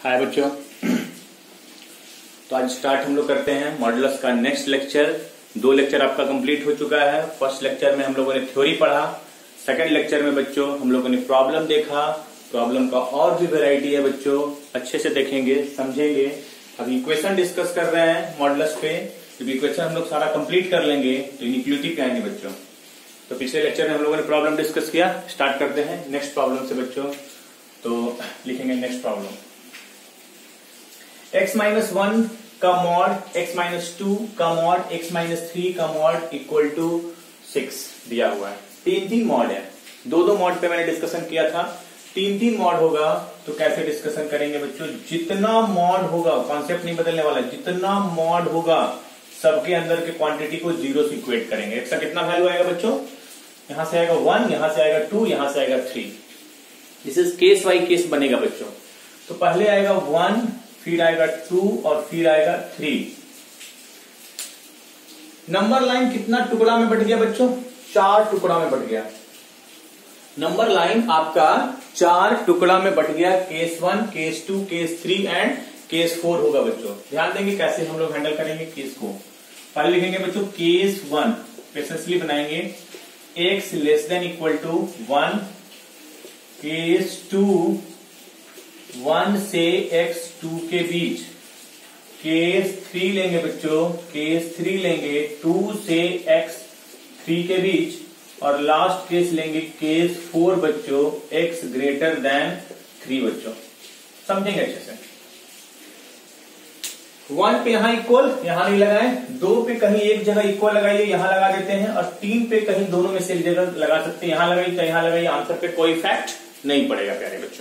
हाय बच्चों। तो आज स्टार्ट हम लोग करते हैं मॉडुलस का नेक्स्ट लेक्चर। 2 लेक्चर आपका कंप्लीट हो चुका है। फर्स्ट लेक्चर में हम लोगों ने थ्योरी पढ़ा। सेकंड लेक्चर में बच्चों हम लोगों ने प्रॉब्लम देखा। प्रॉब्लम का और भी वैरायटी है बच्चों, अच्छे से देखेंगे समझेंगे। अभी इक्वेशन डिस्कस कर रहे हैं मॉडुलस पे। जब इक्वेशन हम लोग सारा कंप्लीट कर लेंगे तो इनइक्वालिटी पे आएंगे बच्चों। तो पिछले लेक्चर में हम लोगों ने प्रॉब्लम डिस्कस किया। स्टार्ट करते हैं नेक्स्ट प्रॉब्लम से बच्चों। तो लिखेंगे नेक्स्ट प्रॉब्लम, x-1 का मॉड x-2 का मॉड x-3 का मॉड इक्वल टू 6 दिया हुआ है। 3 मॉड है। 2 मॉड पे मैंने डिस्कशन किया था। 3 मॉड होगा तो कैसे डिस्कशन करेंगे बच्चों। जितना मॉड होगा, कॉन्सेप्ट नहीं बदलने वाला, जितना मॉड होगा सबके अंदर के क्वांटिटी को 0 से इक्वेट करेंगे। x का कितना वैल्यू आएगा बच्चों, यहां से आएगा 1, यहां से आएगा 2, यहां से आएगा 3। This is case by case बनेगा बच्चों। तो पहले आएगा 1, फिर आएगा 2 और फिर आएगा 3। नंबर लाइन कितना टुकड़ा में बट गया बच्चों, 4 टुकड़ा में बट गया। नंबर लाइन आपका 4 टुकड़ा में बट गया। Case 1, case 2, case 3 and case 4 होगा बच्चों। ध्यान देंगे कैसे हम लोग हैंडल करेंगे केस को। पहले लिखेंगे बच्चों केस 1, पेशेंसली बनाएंगे। x less than equal to 1, case 2 1 से x2 के बीच, केस 3 लेंगे बच्चों, केस 3 लेंगे 2 से x3 के बीच, और लास्ट केस लेंगे केस 4 बच्चों, x ग्रेटर देन 3 बच्चों। समझेंगे अच्छे से। 1 पे यहां इक्वल, यहां नहीं लगाए। 2 पे कहीं एक जगह इक्वल लगाइए, यहां लगा देते हैं। और 3 पे कहीं दोनों में से एक जगह लगा सकते हैं, यहां लगाइए चाहे यहां लगाइए, आंसर पे कोई इफेक्ट नहीं पड़ेगा प्यारे बच्चों।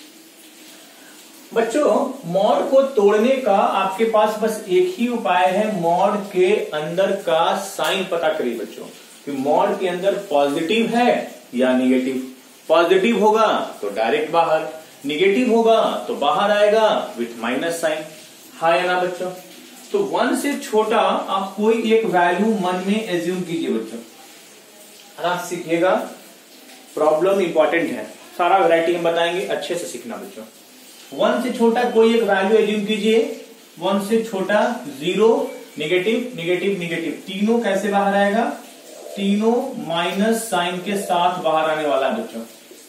बच्चों मॉड को तोड़ने का आपके पास बस एक ही उपाय है, मॉड के अंदर का साइन पता करिए बच्चों कि मॉड के अंदर पॉजिटिव है या निगेटिव। पॉजिटिव होगा तो डायरेक्ट बाहर, निगेटिव होगा तो बाहर आएगा विथ माइनस साइन। हाँ या ना बच्चों। तो 1 से छोटा आप कोई एक वैल्यू मन में एज्यूम कीजिए बच्चों। आप सीखिएगा, प्रॉब्लम इंपॉर्टेंट है, सारा वैरायटी हम बताएंगे, अच्छे से सीखना बच्चों। 1 से छोटा कोई एक वैल्यू एज्यूम कीजिए। 1 से छोटा 0, निगेटिव निगेटिव निगेटिव, तीनों कैसे बाहर आएगा, तीनों माइनस साइन के साथ बाहर आने वाला है बच्चों।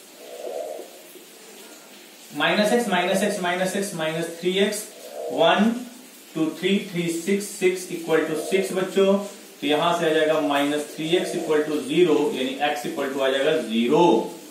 -x -x -x -3x, 1 2 3 3 6 6 equal to 6 बच्चों। तो यहां से आ जाएगा -3x इक्वल टू 0, यानी x इक्वल टू आ जाएगा 0।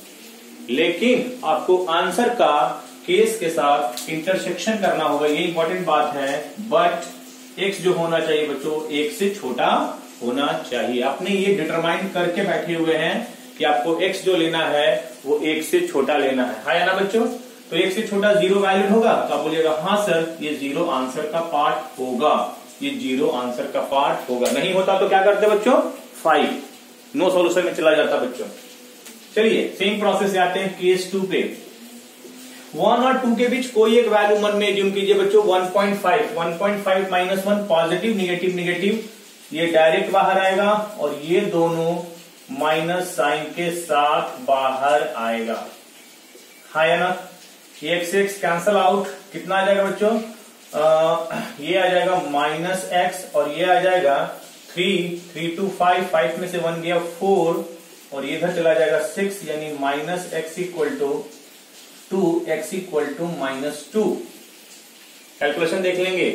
लेकिन आपको आंसर का केस के साथ इंटरसेक्शन करना होगा, ये इंपॉर्टेंट बात है। बट x जो होना चाहिए बच्चों 1 से छोटा होना चाहिए। आपने ये डिटरमाइन करके बैठे हुए हैं कि आपको x जो लेना है वो 1 से छोटा लेना है। हाँ या ना बच्चों। तो 1 से छोटा 0 वैल्यू होगा तो आप बोलिएगा हाँ सर ये 0 आंसर का पार्ट होगा, ये 0 आंसर का पार्ट होगा। नहीं होता तो क्या करते बच्चों, 5 नो सॉल्यूशन में चला जाता बच्चों। चलिए सेम प्रोसेस से आते हैं केस 2 पे। 1 और 2 के बीच कोई एक वैल्यू मन में एज्यूम कीजिए बच्चों। 1.5 1.5 -1 पॉजिटिव निगेटिव निगेटिव, ये डायरेक्ट बाहर आएगा और ये दोनों माइनस साइन के साथ बाहर आएगा। हाँ या ना। ये x से x कैंसल आउट, कितना आ जाएगा बच्चों, ये आ जाएगा -x और ये आ जाएगा 3 3 2 5, 5 में से 1 गया 4 और ये इधर चला जाएगा 6, यानी -x equal to 2, x equal to -2। Calculation देख लेंगे,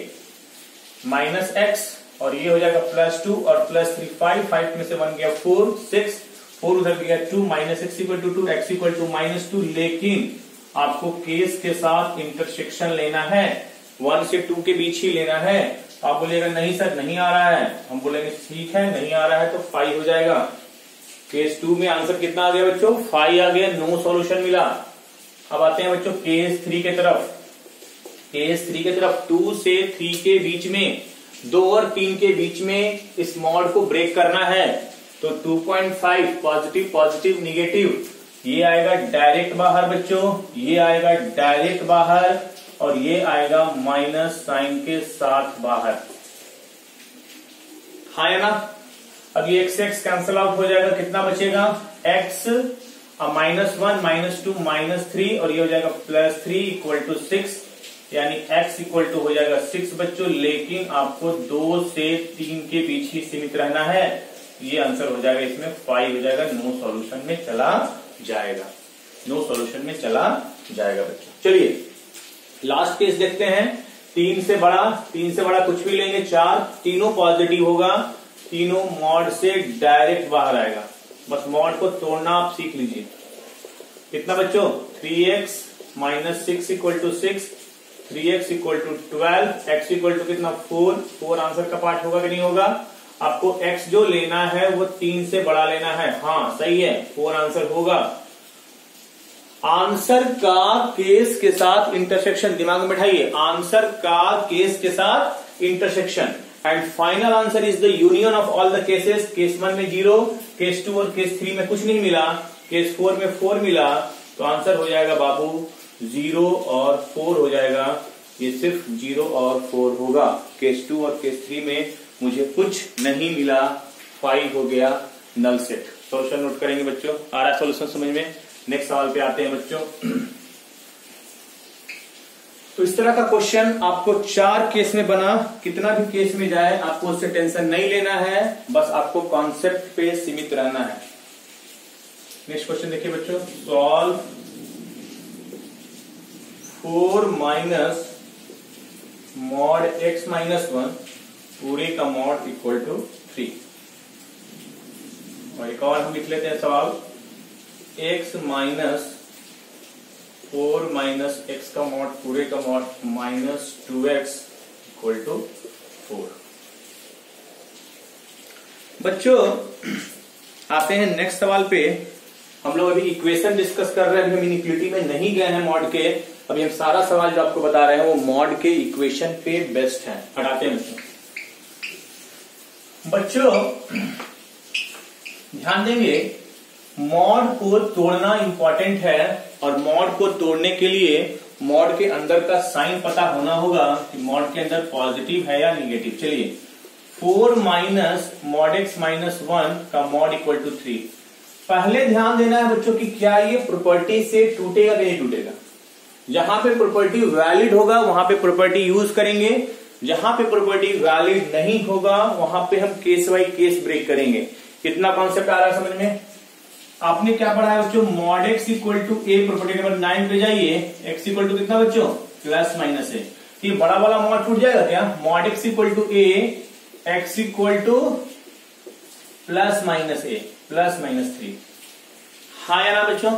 -x और ये हो जाएगा +2 और +3 5, 5 में से 1 गया 4 6, 4 उधर गया 2, -x equal to 2, x equal to -2। लेकिन आपको केस के साथ इंटरसेक्शन लेना है, 1 से 2 के बीच ही लेना है। आप बोलेगा नहीं सर नहीं आ रहा है, हम बोलेंगे ठीक है नहीं आ रहा है तो 5 हो जाएगा। केस 2 में आंसर कितना आ गया बच्चों, 5 आ गया, नो सॉल्यूशन मिला। अब आते हैं बच्चों केस 3 के तरफ। केस 3 के तरफ 2 से 3 के बीच में, 2 और 3 के बीच में इस मॉड को ब्रेक करना है। तो 2.5 पॉजिटिव पॉजिटिव निगेटिव, ये आएगा डायरेक्ट बाहर बच्चों, ये आएगा डायरेक्ट बाहर और ये आएगा माइनस साइन के साथ बाहर। हाँ या ना। अब ये x x कैंसल आउट हो जाएगा, कितना बचेगा, x -1 -2 -3 और ये हो जाएगा +3 इक्वल टू 6। यानी x इक्वल टू हो जाएगा 6 बच्चों, लेकिन आपको 2 से 3 के बीच ही सीमित रहना है। ये आंसर हो जाएगा इसमें 5 हो जाएगा, नो सॉल्यूशन में चला जाएगा, नो सॉल्यूशन में चला जाएगा बच्चों। चलिए लास्ट केस देखते हैं। 3 से बड़ा कुछ भी लेंगे 4, तीनों पॉजिटिव होगा, तीनों मॉड से डायरेक्ट बाहर आएगा। बस मॉड को तोड़ना आप सीख लीजिए। कितना बच्चों 3x minus 6 equal to 6, 3x equal to 12, x equal to कितना 4 आंसर का पार्ट होगा कि नहीं होगा। आपको x जो लेना है वो 3 से बड़ा लेना है। हाँ सही है, 4 आंसर होगा। आंसर का केस के साथ इंटरसेक्शन दिमाग में बैठाइए, आंसर का केस के साथ intersection, and final answer is the union of all the cases. Case 1 में 0, केस 2 और केस 3 में कुछ नहीं मिला, केस 4 में 4 मिला, तो आंसर हो जाएगा बाबू 0 और 4 हो जाएगा। ये सिर्फ 0 और 4 होगा। केस 2 और केस 3 में मुझे कुछ नहीं मिला, 5 हो गया नल सेट। सॉल्यूशन नोट करेंगे बच्चों, आ रहा है सॉल्यूशन समझ में। नेक्स्ट सवाल पे आते हैं बच्चों। तो इस तरह का क्वेश्चन आपको 4 केस में बना, कितना भी केस में जाए आपको उससे टेंशन नहीं लेना है, बस आपको कॉन्सेप्ट पे सीमित रहना है। नेक्स्ट क्वेश्चन देखिए बच्चों, solve 4 minus mod x minus 1 पूरे का मॉड इक्वल टू 3। और एक और हम लिख लेते हैं सवाल, x माइनस 4 माइनस x का मॉड पूरे का mod minus 2x equal to 4। बच्चों आते हैं नेक्स्ट सवाल पे। हम लोग अभी इक्वेशन डिस्कस कर रहे हैं, अभी हम इनइक्वालिटी में नहीं गए हैं मॉड के। अभी हम सारा सवाल जो आपको बता रहे हैं वो मॉड के इक्वेशन पे बेस्ड है। हटाते हैं बच्चों, ध्यान देंगे मॉड को तोड़ना इंपॉर्टेंट है, और मॉड को तोड़ने के लिए मॉड के अंदर का साइन पता होना होगा कि मॉड के अंदर पॉजिटिव है या निगेटिव। चलिए 4 माइनस मॉड x माइनस 1 का मॉड इक्वल टू 3। पहले ध्यान देना है बच्चों कि क्या ये प्रॉपर्टी से टूटेगा कि नहीं टूटेगा। जहां पे प्रॉपर्टी वैलिड होगा वहां पे प्रॉपर्टी यूज करेंगे, जहां पे प्रॉपर्टी वैलिड नहीं होगा वहां पे हम केस बाई केस ब्रेक करेंगे। कितना कॉन्सेप्ट आ रहा है समझ में। आपने क्या पढ़ा है बच्चों, mod x equal to a, property number 9 पे जाइए, x इक्वल टू कितना बच्चों प्लस माइनस a। ये बड़ा वाला मॉड टूट जाएगा क्या, mod x equal to a, x equal to plus minus a plus minus 3। हाँ या ना बच्चों,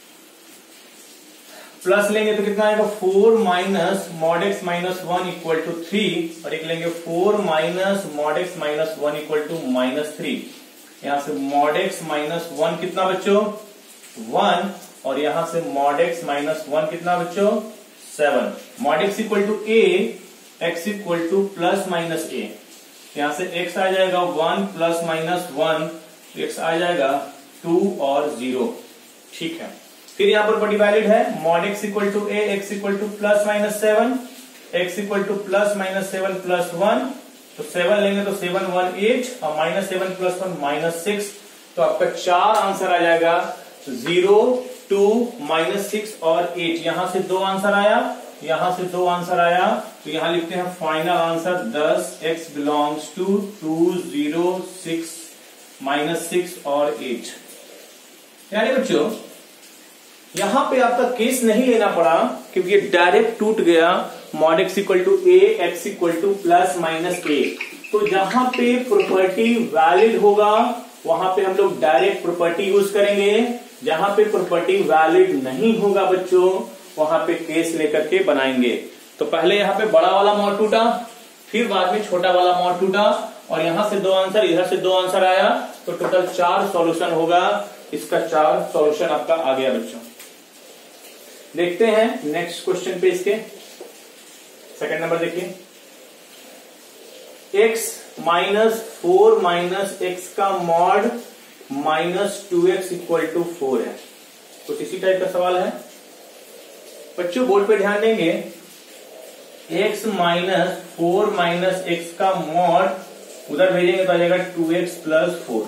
प्लस लेंगे तो कितना आएगा 4 minus mod x minus 1 equal to 3, और एक लेंगे 4 minus mod x minus 1 equal to minus 3। यहां से मॉड x माइनस 1 कितना बच्चों 1, और यहां से मॉड x माइनस 1 कितना बच्चों 7। Mod x equal to a, x equal to plus minus a। यहां से x आ जाएगा 1 प्लस माइनस 1, x आ जाएगा 2 और 0। ठीक है, फिर यहां पर प्रॉपर्टी वैलिड है, mod x equal to a, x equal to plus minus 7, x equal to plus minus 7 plus 1, तो 7 लेंगे तो 7 1 8, और माइनस 7 प्लस 1 माइनस 6। तो आपका 4 आंसर आ जाएगा 0, 2, माइनस 6 और 8। यहां से 2 आंसर आया, यहां से 2 आंसर आया, तो यहां लिखते हैं final answer 10, x belongs to 2, 0, 6, minus 6 और 8। यानी बच्चों यहां पे आपका केस नहीं लेना पड़ा क्योंकि ये डायरेक्ट टूट गया, mod x equal to a, x equal to plus minus a। तो जहां पे प्रॉपर्टी वैलिड होगा वहां पे हम लोग डायरेक्ट प्रॉपर्टी यूज करेंगे, जहां पे प्रॉपर्टी वैलिड नहीं होगा बच्चों वहां पे केस लेकर के बनाएंगे। तो पहले यहाँ पे बड़ा वाला मॉड टूटा, फिर बाद में छोटा वाला मॉड टूटा, और यहां से 2 आंसर, इधर से 2 आंसर आया, तो टोटल 4 सॉल्यूशन होगा। इसका 4 सॉल्यूशन आपका आ गया बच्चों। देखते हैं नेक्स्ट क्वेश्चन पे, इसके सेकंड नंबर देखिए, x माइनस 4 माइनस x का mod minus 2x equal to 4 है। कुछ इसी टाइप का सवाल है बच्चों, बोर्ड पे ध्यान देंगे। x माइनस 4 माइनस x का मॉड उधर भेजेंगे तो आ जाएगा 2x प्लस 4।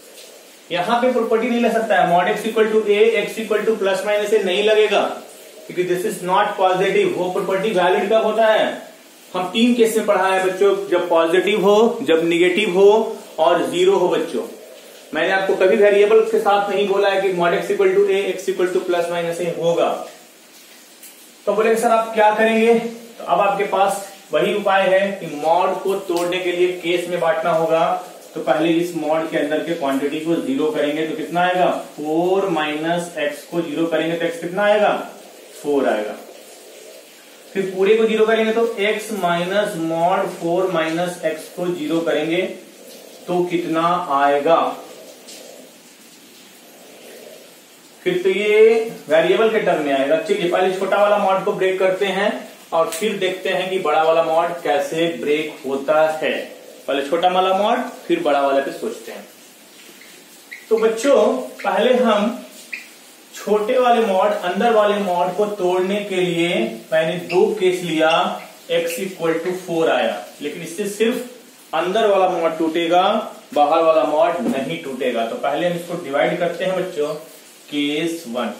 यहां पे प्रॉपर्टी नहीं लग सकता है, mod x equal to a, x equal to plus minus a नहीं लगेगा, क्योंकि दिस इज नॉट पॉजिटिव। वो प्रॉपर्टी वैलिड कब होता है? हम 3 केस में पढ़ा है बच्चों, जब पॉजिटिव हो, जब निगेटिव हो और 0 हो बच्चों। मैंने आपको कभी वेरिएबल के साथ नहीं बोला है कि mod x equal to a, x equal to plus minus a होगा। तो बोले सर आप क्या करेंगे? तो अब आपके पास वही उपाय है कि मॉड को तोड़ने के लिए केस में बांटना होगा। तो पहले इस मॉड के अंदर के क्वांटिटी को 0 करेंगे तो कितना आएगा? 4 माइनस एक्स को 0 करेंगे तो x कितना आएगा? 4 आएगा। फिर पूरे को 0 करेंगे तो x minus mod 4 minus x को 0 करेंगे तो कितना आएगा? फिर तो ये वेरिएबल के टर्म में आएगा। चलिए पहले छोटा वाला मॉड को ब्रेक करते हैं और फिर देखते हैं कि बड़ा वाला मॉड कैसे ब्रेक होता है। पहले छोटा वाला मॉड फिर बड़ा वाला पे सोचते हैं। तो बच्चों पहले हम छोटे वाले मॉड, अंदर वाले मॉड को तोड़ने के लिए मैंने 2 केस लिया। x इक्वल टू 4 आया, लेकिन इससे सिर्फ अंदर वाला मॉड टूटेगा, बाहर वाला मॉड नहीं टूटेगा। तो पहले हम इसको डिवाइड करते हैं बच्चों। केस 1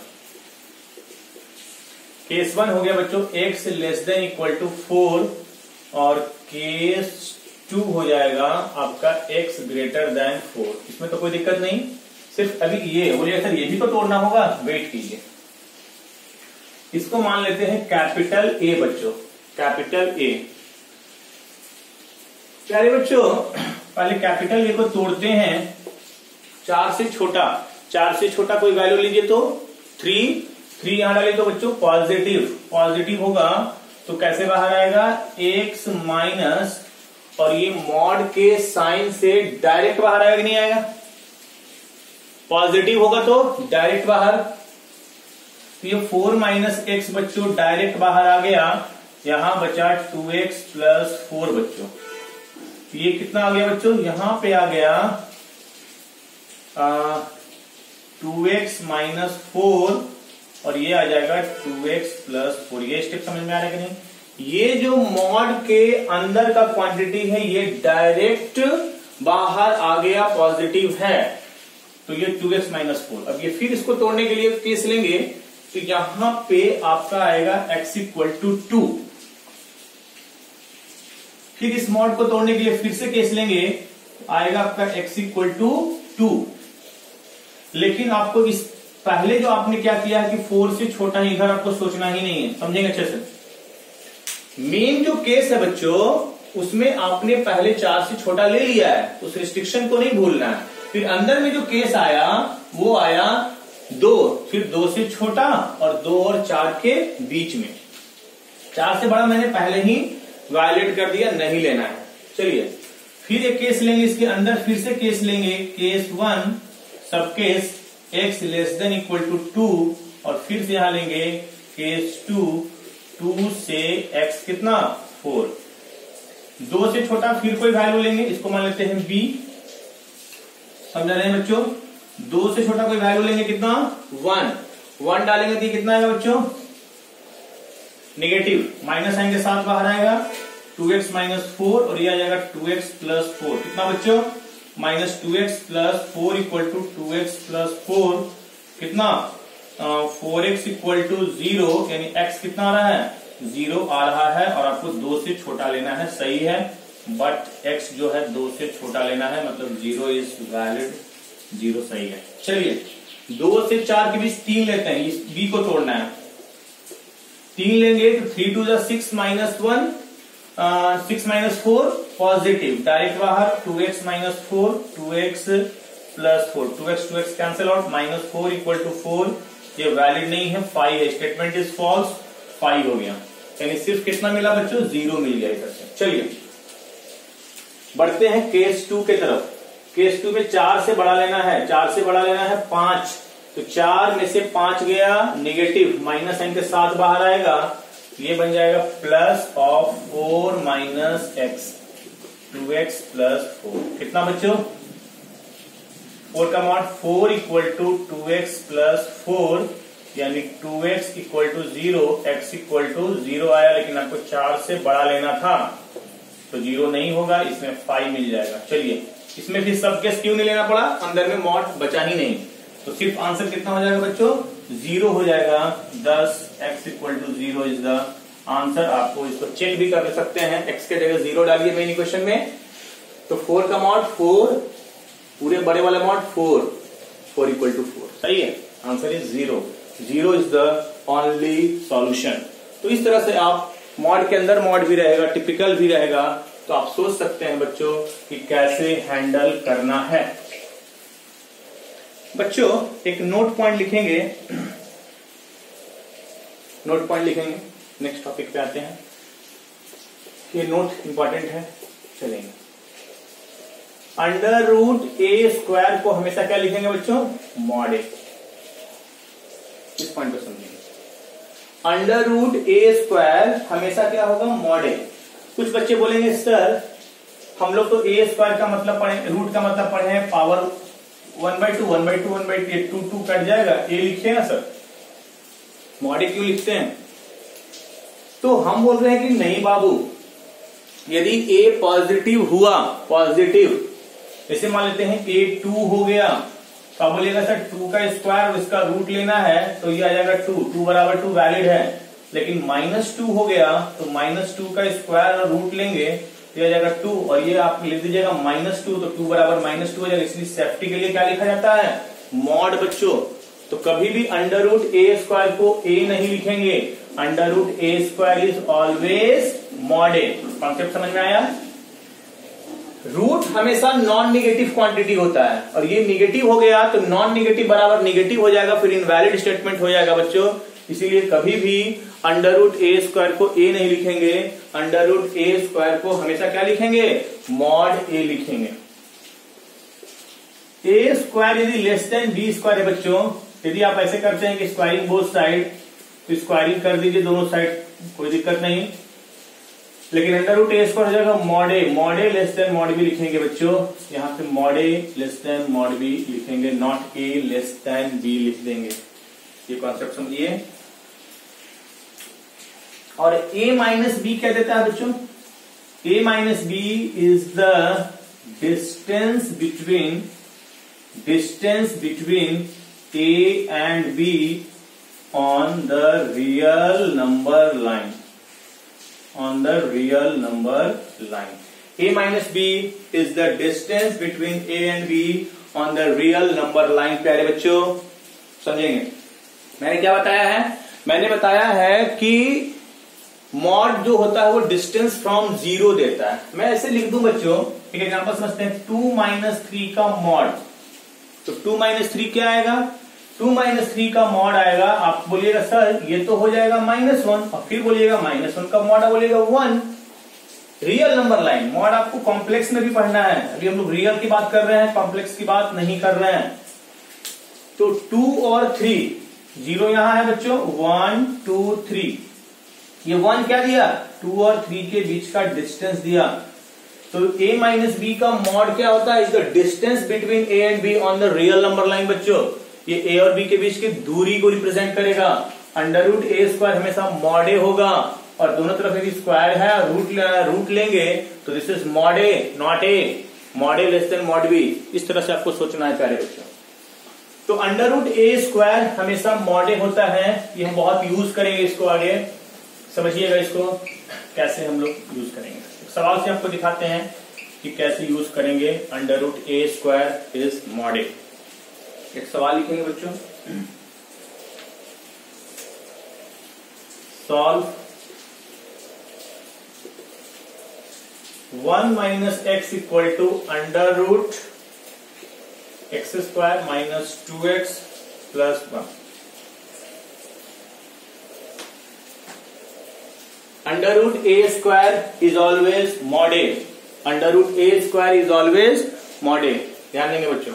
हो गया बच्चों x less than equal to 4 और केस 2 हो जाएगा आपका x ग्रेटर देन 4। इसमें तो कोई दिक्कत नहीं, सिर्फ अभी ये बोलिए सर ये भी तो तोड़ना होगा। वेट कीजिए, इसको मान लेते हैं कैपिटल A बच्चों, कैपिटल A। प्यारे बच्चों पहले कैपिटल A को तोड़ते हैं। 4 से छोटा, 4 से छोटा कोई वैल्यू लीजिए तो 3 यहां डाले तो बच्चों पॉजिटिव होगा। तो कैसे बाहर आएगा? x माइनस और ये मॉड के साइन से डायरेक्ट बाहर आएगा कि नहीं आएगा? पॉजिटिव होगा तो डायरेक्ट बाहर। तो ये 4 माइनस एक्स बच्चों डायरेक्ट बाहर आ गया। यहां बचा 2x प्लस 4 बच्चों। ये कितना आ गया बच्चों? यहां पे आ गया 2x माइनस 4 और ये आ जाएगा 2x प्लस 4। ये स्टेप समझ में आ रहा है कि नहीं? ये जो मॉड के अंदर का क्वांटिटी है ये डायरेक्ट बाहर आ गया, पॉजिटिव है। तो ये 2x माइनस 4। अब ये फिर इसको तोड़ने के लिए केस लेंगे तो यहां पे आपका आएगा x इक्वल टू 2। फिर इस मॉड को तोड़ने के लिए फिर से केस लेंगे, आएगा आपका x इक्वल टू 2। लेकिन आपको इस पहले जो आपने क्या किया है कि 4 से छोटा ही, इधर आपको सोचना ही नहीं है, समझेंगे अच्छे से। मेन जो केस है बच्चों उसमें आपने पहले 4 से छोटा ले लिया है, उस रिस्ट्रिक्शन को नहीं भूलना है। फिर अंदर में जो केस आया वो आया 2, फिर 2 से छोटा और 2 और 4 के बीच में। 4 से बड़ा मैंने पहले ही वायलेट कर दिया, नहीं लेना है। चलिए फिर एक केस लेंगे, इसके अंदर फिर से केस लेंगे। केस 1 सब case x less than equal to 2 और फिर से यहां लेंगे केस 2 से x कितना 4। 2 से छोटा फिर कोई वैल्यू लेंगे, इसको मान लेते हैं b। समझ रहे हैं बच्चों? 2 से छोटा कोई वैल्यू लेंगे, कितना 1 डालेंगे तो कितना आएगा बच्चों? नेगेटिव, माइनस साइन के साथ बाहर आएगा 2x माइनस 4 और ये आ जाएगा 2x प्लस 4। कितना बच्चों? Minus 2x plus 4 equal to 2x plus 4 कितना 4x इक्वल टू 0, यानी x कितना आ रहा है? 0 आ रहा है और आपको 2 से छोटा लेना है, सही है। बट x जो है 2 से छोटा लेना है, मतलब 0 इज वैलिड, 0 सही है। चलिए 2 से 4 के बीच 3 लेते हैं, इस b को तोड़ना है। 3 लेंगे तो 3 2 6 माइनस 1 6 माइनस 4 पॉजिटिव, डायरेक्ट बाहर 2x minus 4 2x plus 4 2x cancel out, minus 4 equal to 4। ये वैलिड नहीं है, 5 है, स्टेटमेंट इज फॉल्स, 5 हो गया। यानी सिर्फ कितना मिला बच्चों? 0 मिल गया इधर से। चलिए बढ़ते हैं केस 2 के तरफ। केस 2 में 4 से बड़ा लेना है, 4 से बड़ा लेना है 5। तो 4 में से 5 गया नेगेटिव, माइनस साइन के साथ बाहर आएगा, ये बन जाएगा plus of 4 minus x 2x plus 4। कितना बच्चों? 4 का mod 4 equal to 2x plus 4, यानी 2x equal to 0, x equal to 0 आया। लेकिन आपको 4 से बड़ा लेना था तो 0 नहीं होगा, इसमें 5 मिल जाएगा। चलिए इसमें फिर सब केस क्यों नहीं लेना पड़ा? अंदर में मॉड बचा ही नहीं, तो सिर्फ आंसर कितना हो जाएगा बच्चों? 0 हो जाएगा 10 x equal to 0 is the answer. आपको इसको चेक भी कर सकते हैं, x के जगह 0 डालिए मेन इक्वेशन में, तो 4 का मॉड 4, पूरे बड़े वाला मॉड 4 इक्वल टू 4, सही है, answer is 0 is the only solution. तो इस तरह से आप मॉड के अंदर मॉड भी रहेगा, टिपिकल भी रहेगा, तो आप सोच सकते हैं बच्चों कि कैसे हैंडल करना है। बच्चों एक नोट पॉइंट लिखेंगे, नेक्स्ट टॉपिक पे आते हैं, ये नोट इंपॉर्टेंट है, चलेंगे। अंडर रूट ए स्क्वायर को हमेशा क्या लिखेंगे बच्चों, मॉड ए, इस पॉइंट को समझेंगे। अंडर रूट ए स्क्वायर हमेशा क्या होगा, मॉड ए। कुछ बच्चे बोलेंगे सर हम लोग तो ए स्क्वायर का मतलब पढ़े, रूट का मतलब पढ़े हैं पावर 1/2 1/2 1/2 2 कट जाएगा, ए लिखिए ना सर, मॉड ए क्यों लिखते हैं? तो हम बोल रहे हैं कि नहीं बाबू, यदि ए पॉजिटिव हुआ, पॉजिटिव, जैसे मान लेते हैं ए 2 हो गया, तो आप बोलिएगा सर 2 का स्क्वायर और इसका रूट लेना है, तो ये आ जाएगा 2 बराबर 2 वैलिड है। लेकिन -2 हो गया तो -2 का स्क्वायर और रूट लेंगे तो ये आ जाएगा 2, और ये आप लिख दीजिएगा -2, तो 2 बराबर -2 हो जाएगा। इसलिए सेफ्टी के लिए क्या लिखा जाता है, मॉड बच्चों। तो कभी भी अंडर रूट ए स्क्वायर को ए नहीं लिखेंगे, under root a square is always mod a. Concept समझ में आया? रूट हमेशा नॉन निगेटिव क्वांटिटी होता है, और ये निगेटिव हो गया तो नॉन निगेटिव बराबर निगेटिव हो जाएगा, फिर इनवैलिड स्टेटमेंट हो जाएगा बच्चों। इसीलिए कभी भी अंडर रूट ए स्क्वायर को ए नहीं लिखेंगे, अंडर रूट ए स्क्वायर को हमेशा क्या लिखेंगे, मॉड ए लिखेंगे। ए स्क्वायर यदि लेस देन बी स्क्वायर है बच्चों, यदि आप ऐसे करते हैं कि स्क्वायरिंग बोथ साइड, तो स्क्वायरिंग कर दीजिए दोनों साइड, कोई दिक्कत नहीं। लेकिन अंडर रूट ए स्क्वायर हो जाएगा mod a less than mod b लिखेंगे बच्चों, यहां पे mod a less than mod b लिखेंगे, not a less than b लिख देंगे। ये कॉन्सेप्ट समझिए। और a माइनस बी क्या देता है बच्चों, a minus b is the distance between a and b on the real number line, a minus b is the distance between a and b on the real number line। प्यारे बच्चों समझेंगे, मैंने क्या बताया है, मैंने बताया है कि मॉड जो होता है वो डिस्टेंस फ्रॉम 0 देता है। मैं ऐसे लिख दूं बच्चों, एक एग्जांपल समझते हैं, 2 - 3 का मॉड, तो 2 - 3 क्या आएगा, 2 - 3 का मॉड आएगा, आप बोलिएगा सर ये तो हो जाएगा -1, और फिर बोलिएगा -1 का मॉड, बोलिएगा 1। रियल नंबर लाइन, मॉड आपको कॉम्प्लेक्स में भी पढ़ना है, अभी हम लोग रियल की बात कर रहे हैं, कॉम्प्लेक्स की बात नहीं कर रहे हैं। तो 2 और 3, 0 यहां है बच्चों, 1 2 3, ये 1 क्या दिया, 2 और 3 के बीच का डिस्टेंस दिया। तो a माइनस बी का मॉड क्या होता है, is the distance between a and b on the real number line. बच्चों ये a और b के बीच की दूरी को रिप्रेजेंट करेगा। अंडर रूट ए स्क्वायर हमेशा मॉड ए होगा, और दोनों तरफ यदि स्क्वायर है और रूट लेंगे तो this is mod a, not a, mod a less than mod b. इस तरह से आपको सोचना है प्यारे बच्चों। तो अंडर रूट ए स्क्वायर हमेशा मॉड ए होता है, ये हम बहुत यूज करेंगे इसको, आगे समझिएगा इसको कैसे हम लोग यूज करेंगे। सवाल से आपको दिखाते हैं कि कैसे यूज करेंगे under root a square is mod a. एक सवाल लिखेंगे बच्चों, solve 1 - x equal to under root x square minus 2x plus 1। Under root a square is always mod a, under root a square is always mod a, ध्यान देंगे बच्चों।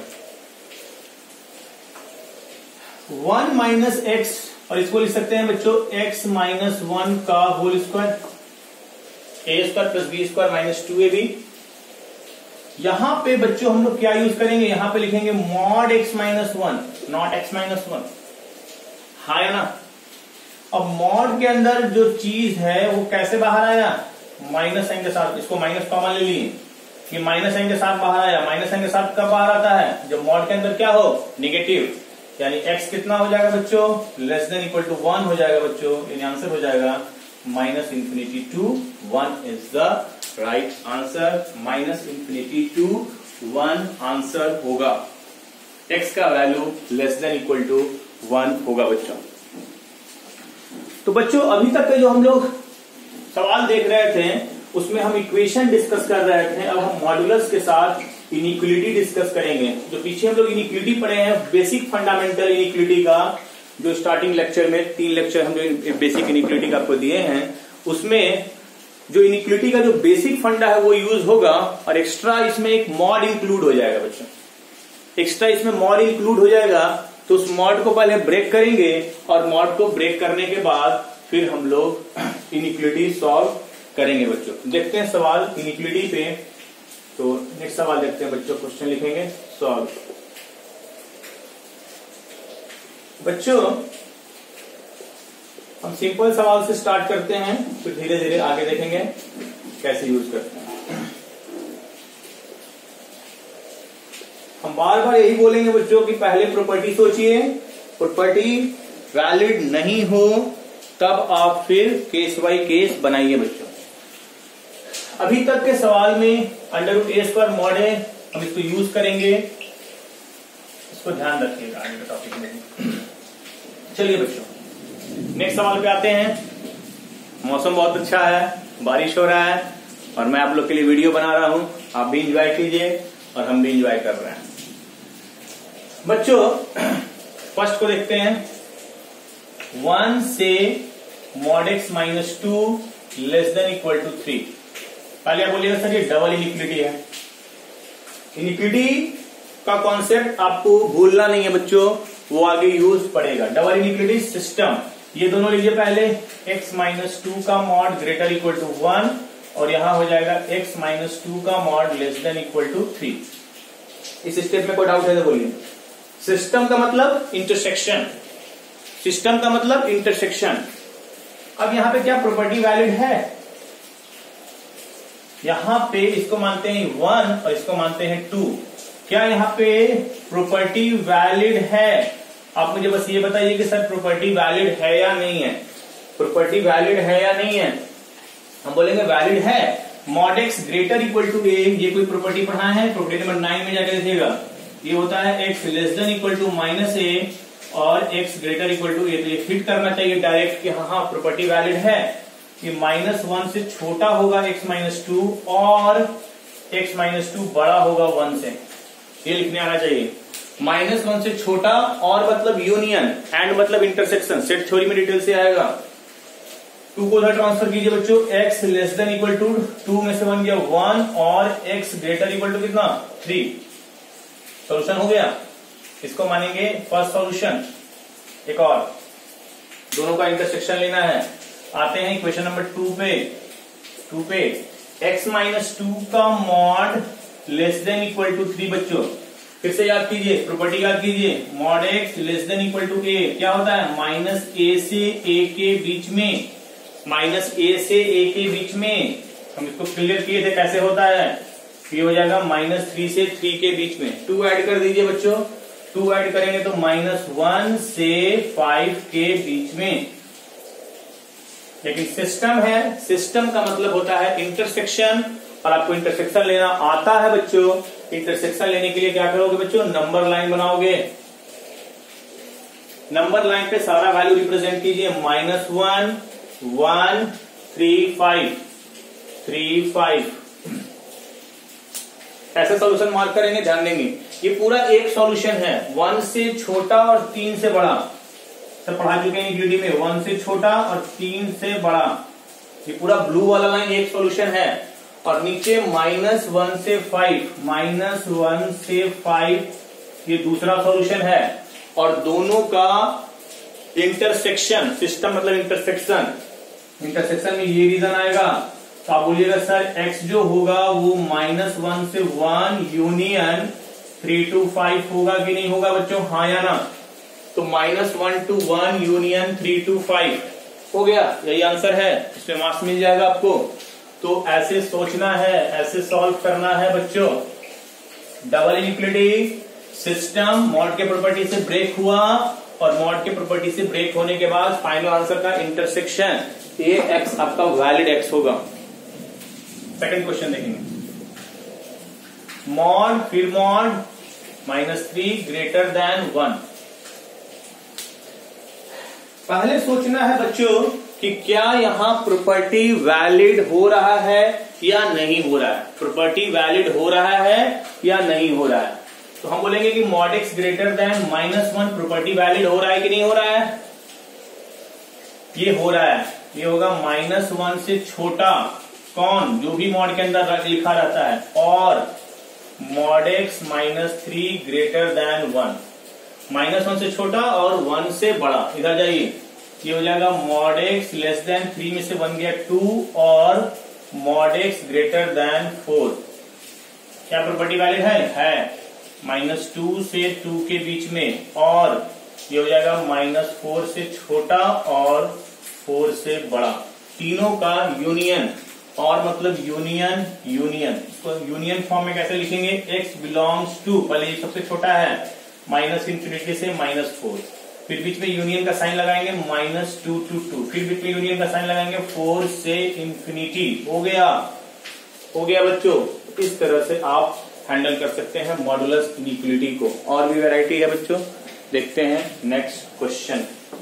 1 - x, और इसको लिख सकते हैं बच्चों x - 1 का whole square, a square plus b square minus 2ab। यहां पे बच्चों हम लोग क्या यूज करेंगे, यहां पे लिखेंगे मॉड x - 1, नॉट x - 1, हाँ है ना। अब मॉड के अंदर जो चीज है वो कैसे बाहर आया, माइनस साइन के साथ, इसको माइनस कॉमन ले लिए, ये माइनस साइन के साथ बाहर आया। माइनस साइन के साथ कब बाहर आता है, जब मॉड के अंदर क्या हो, निगेटिव। यानी x कितना हो जाएगा बच्चों, लेस देन इक्वल टू 1 हो जाएगा बच्चों, यानी आंसर हो जाएगा minus infinity to 1 is the right answer. Minus infinity to 1 answer होगा। x का value less than equal to 1 होगा बच्चों। तो बच्चों अभी तक के जो हम लोग सवाल देख रहे थे उसमें हम इक्वेशन डिस्कस कर रहे थे। अब हम मॉड्यूलस के साथ इनिक्वलिटी डिस्कस करेंगे। जो पीछे हम लोग इनिक्वलिटी पढ़े हैं, बेसिक फंडामेंटल इनिक्वलिटी का जो स्टार्टिंग लेक्चर में 3 लेक्चर हम जो बेसिक इनिक्वलिटी का आपको दिए हैं, उसमें जो इनिक्वलिटी का जो बेसिक फंडा है वो यूज होगा और एक्स्ट्रा इसमें एक मॉड इंक्लूड हो जाएगा बच्चों। एक्स्ट्रा इसमें मॉड इंक्लूड हो जाएगा तो उस मॉड को पहले ब्रेक करेंगे और मॉड को ब्रेक करने के बाद फिर हम लोग इनिक्वलिटी सॉल्व करेंगे बच्चों। देखते हैं सवाल इनिक्वलिटी पे। तो नेक्स्ट सवाल देखते हैं बच्चों, क्वेश्चन लिखेंगे सॉल्व। बच्चों हम सिंपल सवाल से स्टार्ट करते हैं, फिर धीरे धीरे आगे देखेंगे कैसे यूज करते हैं। हम बार बार यही बोलेंगे बच्चों कि पहले प्रॉपर्टी सोचिए, प्रॉपर्टी वैलिड नहीं हो तब आप फिर केस बाय केस बनाइए बच्चों। अभी तक के सवाल में √a² मॉड है, हम इसको यूज करेंगे, इसको ध्यान रखिएगा आगे के टॉपिक में। चलिए बच्चों नेक्स्ट सवाल पे आते हैं। मौसम बहुत अच्छा है, बारिश हो रहा है और मैं आप लोग के लिए वीडियो बना रहा हूं, आप भी इंजॉय कीजिए और हम भी इंजॉय कर रहे हैं। बच्चों फर्स्ट को देखते हैं। 1 से mod x - 2 less than equal to 3। पहले आप बोलिएगा सर ये डबल इनिक्वलिटी है। इनिक्वलिटी का कॉन्सेप्ट आपको भूलना नहीं है बच्चों, वो आगे यूज पड़ेगा। डबल इनिक्वलिटी सिस्टम, ये दोनों लीजिए पहले x - 2 का मॉड ग्रेटर इक्वल टू 1 और यहां हो जाएगा x - 2 का mod less than equal to 3। इस स्टेप में कोई डाउट है तो बोलिए। सिस्टम का मतलब इंटरसेक्शन, सिस्टम का मतलब इंटरसेक्शन। अब यहां पे क्या प्रॉपर्टी वैलिड है? यहां पे इसको मानते हैं 1 और इसको मानते हैं 2। क्या यहां पे प्रॉपर्टी वैलिड है? आप मुझे बस ये बताइए कि सर प्रॉपर्टी वैलिड है या नहीं है। प्रॉपर्टी वैलिड है या नहीं है? हम बोलेंगे वैलिड है। mod x greater equal to a, ये कोई प्रॉपर्टी पढ़ा है, प्रॉपर्टी नंबर 9 में जाकर देखिएगा। ये होता है x less than equal to -a और x greater equal to a। तो ये फिट करना चाहिए डायरेक्ट कि हाँ प्रॉपर्टी वैलिड है कि -1 से छोटा होगा x - 2 और x - 2 बड़ा होगा 1 से। ये लिखने आना चाहिए। -1 से छोटा और मतलब यूनियन, एंड मतलब इंटरसेक्शन, सेट थ्योरी में डिटेल से आएगा। 2 को उधर ट्रांसफर कीजिए बच्चों। x less than equal to 2 में से बन गया 1 और x ग्रेटर इक्वल टू कितना 3। सॉल्यूशन हो गया। इसको मानेंगे फर्स्ट सॉल्यूशन। एक और दोनों का इंटरसेक्शन लेना है। आते हैं इक्वेशन नंबर 2 पे x - 2 का mod less than equal to 3। बच्चों फिर से याद कीजिए, प्रॉपर्टी याद कीजिए। mod x less than equal to a क्या होता है? -a से a के बीच में, -a से a के बीच में। हम इसको क्लियर किए थे कैसे होता है। ये हो जाएगा -3 से 3 के बीच में। 2 ऐड कर दीजिए बच्चों। 2 ऐड करेंगे तो -1 से 5 के बीच में। लेकिन सिस्टम है, सिस्टम का मतलब होता है इंटरसेक्शन, और आपको इंटरसेक्शन लेना आता है बच्चों। इंटरसेक्शन लेने के लिए क्या करोगे बच्चों? नंबर लाइन बनाओगे। नंबर लाइन पे सारा वैल्यू रिप्रेजेंट कीजिए। -1 1 3 5 3 5 ऐसे सॉल्यूशन मार्क करेंगे, ध्यान देंगे। ये पूरा एक सॉल्यूशन है, 1 से छोटा और 3 से बड़ा। सब पढ़ा चुके हैं इनिक्वलिटी में, 1 से छोटा और 3 से बड़ा। ये पूरा ब्लू वाला लाइन एक सॉल्यूशन है। और नीचे -1 से 5, -1 से 5 ये दूसरा सॉल्यूशन है। और दोनों का इंटरसेक्शन, सिस्टम मतलब इंटरसेक्शन, इंटरसेक्शन में ये रीजन आएगा। तो आप बोलिएगा सर x जो होगा वो -1 से 1 यूनियन 3 to 5 होगा कि नहीं होगा बच्चों? हाँ या ना? तो -1 to 1 यूनियन 3 to 5 हो गया। यही आंसर है, इसमें मार्क्स मिल जाएगा आपको। तो ऐसे सोचना है, ऐसे सॉल्व करना है बच्चों। डबल इनिक्वलिटी सिस्टम मॉड के प्रॉपर्टी से ब्रेक हुआ और मॉड के प्रॉपर्टी से ब्रेक होने के बाद फाइनल आंसर का इंटरसेक्शन ए एक्स आपका वैलिड एक्स होगा। सेकंड क्वेश्चन देखेंगे, मॉड फिर मॉड -3 ग्रेटर देन 1। पहले सोचना है बच्चों कि क्या यहां प्रॉपर्टी वैलिड हो रहा है या नहीं हो रहा है, प्रॉपर्टी वैलिड हो रहा है या नहीं हो रहा है। तो हम बोलेंगे कि mod x greater than -1 property valid हो रहा है कि नहीं हो रहा है, ये हो रहा है, ये होगा -1 से छोटा कौन, जो भी मॉड के अंदर लिखा रहता है, और मॉड एक्स -3 ग्रेटर देन 1, -1 से छोटा और 1 से बड़ा। इधर जाइए, ये हो जाएगा मॉड एक्स लेस देन 3 में से बन गया 2 और मॉड एक्स ग्रेटर देन 4। क्या प्रॉपर्टी वैलिड है -2 से 2 के बीच में, और ये हो जाएगा -4 से छोटा और 4 से बड़ा, तीनों का यूनियन, और मतलब यूनियन इसको यूनियन फॉर्म में कैसे लिखेंगे, x बिलोंग्स टू, पहले ये सबसे छोटा है -∞ से -4, फिर बीच में यूनियन का साइन लगाएंगे -2 to 2, फिर बीच में यूनियन का साइन लगाएंगे 4 से इंफिनिटी। हो गया बच्चों। इस तरह से आप हैंडल कर सकते हैं मॉडुलस इनइक्वालिटी को। और भी वैरायटी है बच्चों, देखते हैं नेक्स्ट क्वेश्चन।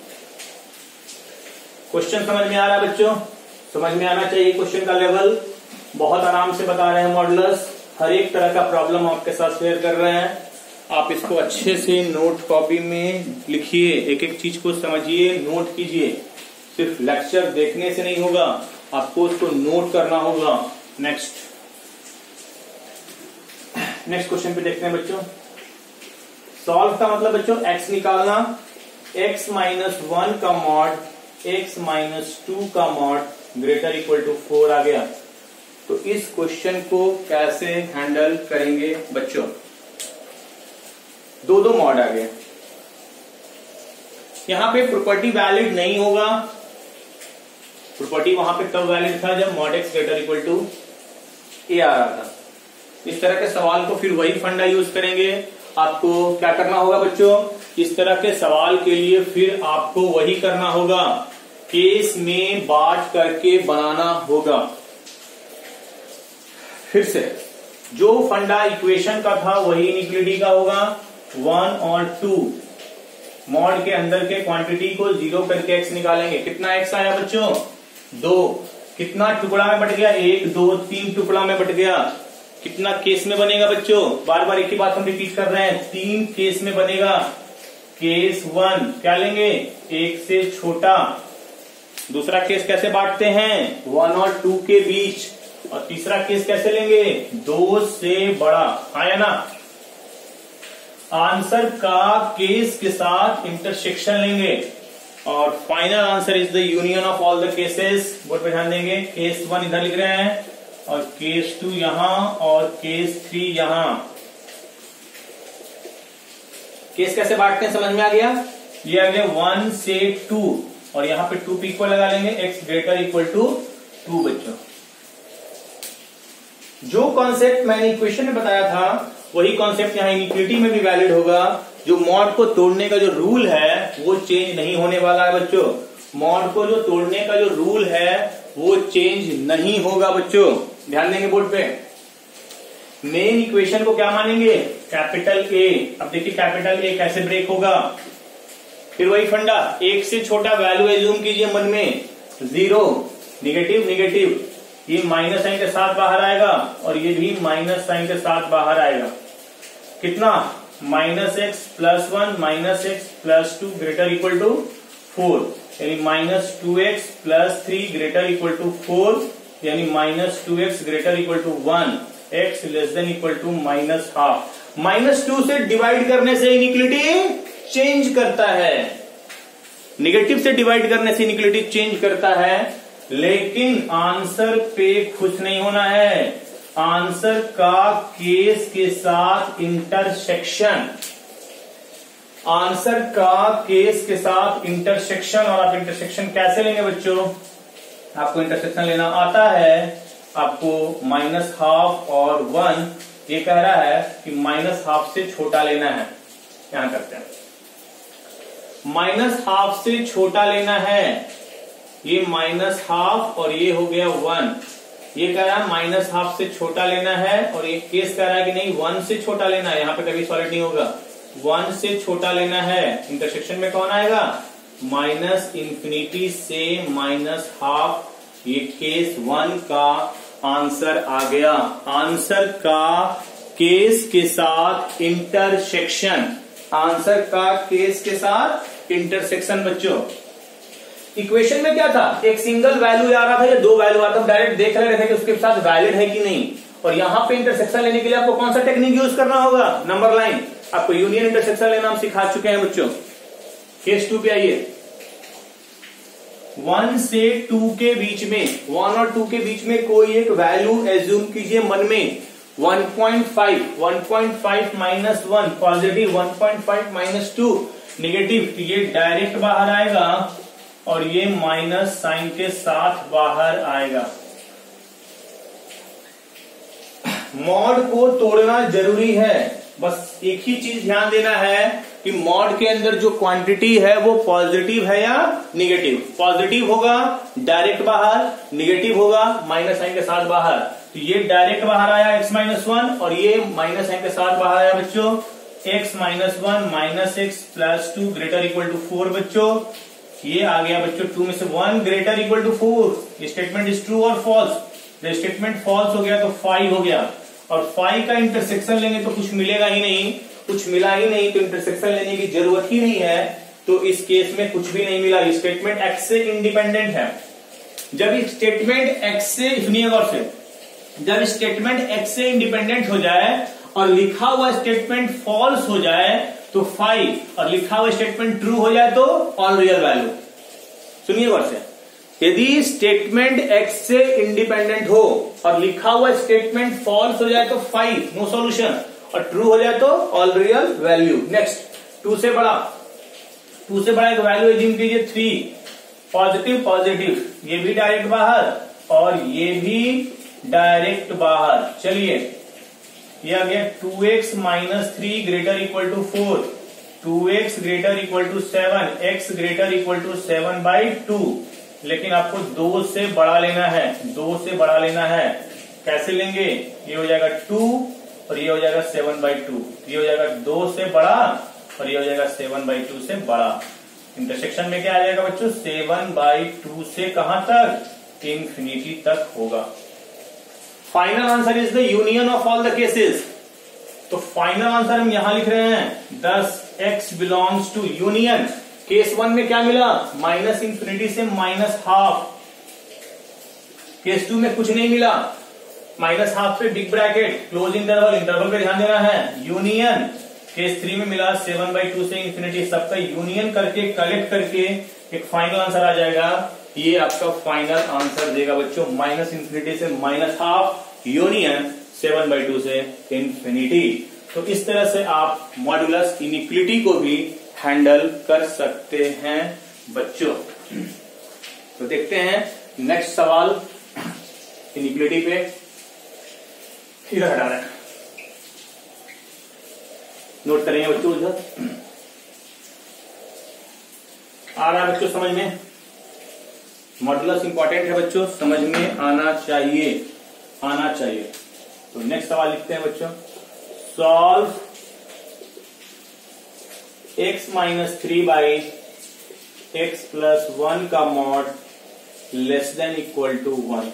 क्वेश्चन समझ में आ रहा है बच्चों, समझ में आना चाहिए क्वेश्चन का लेवल। बहुत आराम से बता रहे हैं मॉडुलस, हर एक तरह का प्रॉब्लम आपके साथ शेयर कर रहे हैं। आप इसको अच्छे से नोट कॉपी में लिखिए, एक एक चीज को समझिए, नोट कीजिए। सिर्फ लेक्चर देखने से नहीं होगा, आपको उसको नोट करना होगा। नेक्स्ट क्वेश्चन पे देखते हैं बच्चों। सॉल्व का मतलब बच्चों x निकालना, x -1 का मॉड x -2 का मॉड ग्रेटर इक्वल टू 4 आ गया। तो इस क्वेश्चन को कैसे हैंडल करेंगे बच्चों, दो मॉड आ गए, यहां पे प्रॉपर्टी वैलिड नहीं होगा। प्रॉपर्टी वहां पे तब वैलिड था जब mod x greater equal to a आ रहा था। इस तरह के सवाल को फिर वही फंडा यूज करेंगे। आपको क्या करना होगा बच्चों, इस तरह के सवाल के लिए फिर आपको वही करना होगा, केस में बांट करके बनाना होगा। फिर से जो फंडा इक्वेशन का था वही इनइक्वालिटी का होगा। 1 और 2 मॉड के अंदर के क्वांटिटी को 0 करके x निकालेंगे। कितना x आया बच्चों, 2। कितना टुकड़ा में बट गया, 1 2 3 टुकड़ा में बट गया। कितना केस में बनेगा बच्चों, बार बार एक ही बात हम रिपीट कर रहे हैं, 3 केस में बनेगा। केस 1 क्या लेंगे, 1 से छोटा। दूसरा केस कैसे बांटते हैं, 1 और 2 के बीच। और तीसरा केस कैसे लेंगे, 2 से बड़ा। आया ना, आंसर का केस के साथ इंटरसेक्शन लेंगे और final answer is the union of all the cases. Board पे ध्यान देंगे, केस 1 इधर लिख रहे हैं और केस 2 यहां और केस 3 यहां। केस कैसे बांटते हैं समझ में आ गया, ये आ गया 1 से 2 और यहां पे 2 इक्वल लगा लेंगे, x ग्रेटर इक्वल टू 2 बच्चों। जो कॉन्सेप्ट मैंने इक्वेशन में बताया था वही कॉन्सेप्ट यहां इनइक्वालिटी में भी वैलिड होगा। जो मॉड को तोड़ने का जो रूल है वो चेंज नहीं होने वाला है बच्चों। मॉड को जो तोड़ने का जो रूल है वो चेंज नहीं होगा बच्चों, ध्यान देंगे बोर्ड पे। मेन इक्वेशन को क्या मानेंगे, कैपिटल ए। अब देखिए कैपिटल ए कैसे ब्रेक होगा, फिर वही फंडा, 1 से छोटा वैल्यू एज्यूम कीजिए मन में, 0 नेगेटिव, ये माइनस साइन के साथ बाहर आएगा और ये भी माइनस साइन के साथ बाहर आएगा। कितना, -x + 1 -x + 2 greater equal to 4, यानी -2x + 3 ग्रेटर इक्वल टू 4, यानी -2x greater equal to 1, x less than equal to -½ -2 से डिवाइड करने से इनइक्वालिटी चेंज करता है, नेगेटिव से डिवाइड करने से इनइक्वालिटी चेंज करता है। लेकिन आंसर पे खुश नहीं होना है, आंसर का केस के साथ इंटरसेक्शन, आंसर का केस के साथ इंटरसेक्शन। और आप इंटरसेक्शन कैसे लेंगे बच्चों, आपको इंटरसेक्शन लेना आता है, आपको -½ और 1 ये कह रहा है कि -½ से छोटा लेना है। यहां करते हैं, -½ से छोटा लेना है, ये -½ और ये हो गया 1। ये कह रहा है -½ से छोटा लेना है, और ये केस कह रहा है कि नहीं 1 से छोटा लेना है। यहां पे कभी सॉलिड नहीं होगा, 1 से छोटा लेना है। इंटरसेक्शन में कौन आएगा? -∞ से -½ ये केस 1 का आंसर आ गया। आंसर का केस के साथ इंटरसेक्शन, आंसर का केस के साथ इंटरसेक्शन। बच्चों इक्वेशन में क्या था? एक सिंगल वैल्यू आ रहा था या 2 वैल्यू आ रहा था, डायरेक्ट देख रहे थे कि उसके साथ वैलिड है कि नहीं। और यहां पे इंटरसेक्शन लेने के लिए आपको कौन सा टेक्निक यूज करना होगा? Number line. आपको यूनियन इंटरसेक्शन लेना हम सिखा चुके हैं बच्चों। केस 2 पे आइए। 1 से 2 के बीच में, 1 और 2 के बीच में कोई एक वैल्यू एज्यूम कीजिए मन में। 1.5 -1 पॉजिटिव, 1.5 -2 नेगेटिव। ये डायरेक्ट बाहर आएगा और ये माइनस साइन के साथ बाहर आएगा। मॉड को तोड़ना जरूरी है। बस एक ही चीज ध्यान देना है कि मॉड के अंदर जो क्वांटिटी है वो पॉजिटिव है या निगेटिव। पॉजिटिव होगा डायरेक्ट बाहर, निगेटिव होगा माइनस साइन के साथ बाहर। तो ये डायरेक्ट बाहर आया x-1 और ये माइनस साइन के साथ बाहर आया बच्चों x-1 -x + 2 ≥ 4। बच्चों ये आ गया बच्चों 2 में से 1 ≥ 4। स्टेटमेंट इज ट्रू और फॉल्स। स्टेटमेंट फॉल्स हो गया तो 5 हो गया, और 5 का इंटरसेक्शन लेंगे तो कुछ मिलेगा ही नहीं, कुछ मिला ही नहीं, तो इंटरसेक्शन लेने की जरूरत ही नहीं है। तो इस केस में कुछ भी नहीं मिला। स्टेटमेंट x से इंडिपेंडेंट है। जब स्टेटमेंट x से, सुनिए गौर से, जब स्टेटमेंट x से इंडिपेंडेंट हो जाए और लिखा हुआ स्टेटमेंट फॉल्स हो जाए तो 5, और लिखा हुआ स्टेटमेंट ट्रू हो जाए तो ऑल रियल वैल्यू। सुनिए गौर से, यदि स्टेटमेंट x से इंडिपेंडेंट हो और लिखा हुआ स्टेटमेंट फॉल्स हो जाए तो 5 नो सॉल्यूशन, और ट्रू हो जाए तो ऑल रियल वैल्यू। नेक्स्ट 2 से बड़ा, 2 से बड़ा एक वैल्यू एज्यूम कीजिए 3। पॉजिटिव, ये भी डायरेक्ट बाहर और ये भी डायरेक्ट बाहर। चलिए ये आ गया 2x - 3 ≥ 4, 2x ≥ 7, x ≥ 7/2। लेकिन आपको 2 से बड़ा लेना है, 2 से बड़ा लेना है। कैसे लेंगे? ये हो जाएगा 2 और ये हो जाएगा 7/2। ये हो जाएगा 2 से बड़ा और ये हो जाएगा 7/2 से बड़ा। इंटरसेक्शन में क्या आ जाएगा बच्चों? 7/2 से कहां तक? इंफिनिटी तक होगा। Final answer is the union of all the cases. तो फाइनल आंसर हम यहां लिख रहे हैं 10x belongs to union. Case 1 में क्या मिला? -∞ से -½ केस 2 में कुछ नहीं मिला। -½ पे big bracket, close interval, interval पे ध्यान देना है, यूनियन। केस 3 में मिला 7/2 से इंफिनिटी। सबका यूनियन करके, कलेक्ट करके एक फाइनल आंसर आ जाएगा। ये आपका फाइनल आंसर देगा बच्चों -∞ से -½ यूनियन 7/2 से इंफिनिटी। तो इस तरह से आप मॉड्यूलस इनिक्विलिटी को भी हैंडल कर सकते हैं बच्चों। तो देखते हैं नेक्स्ट सवाल इनिक्विलिटी पे। इधर हटा रहे हैं, नोट करेंगे बच्चों। इधर आ रहा है बच्चों समझ में? मॉड्यूलस इंपॉर्टेंट है बच्चों, समझ में आना चाहिए, आना चाहिए। तो नेक्स्ट सवाल लिखते हैं बच्चों। सॉल्व x - 3/x + 1 का मॉड < 1।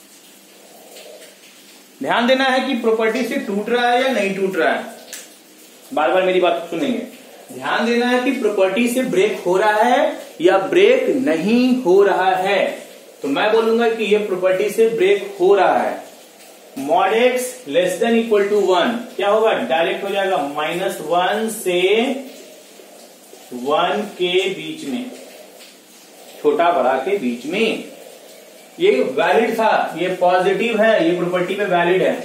ध्यान देना है कि प्रॉपर्टी से टूट रहा है या नहीं टूट रहा है। बार बार मेरी बात सुनेंगे। ध्यान देना है कि प्रॉपर्टी से ब्रेक हो रहा है या ब्रेक नहीं हो रहा है। तो मैं बोलूंगा कि ये प्रॉपर्टी से ब्रेक हो रहा है। मॉड x < 1 क्या होगा? डायरेक्ट हो जाएगा -1 से 1 के बीच में, छोटा बड़ा के बीच में। ये वैलिड था, ये पॉजिटिव है, ये प्रॉपर्टी पे वैलिड है।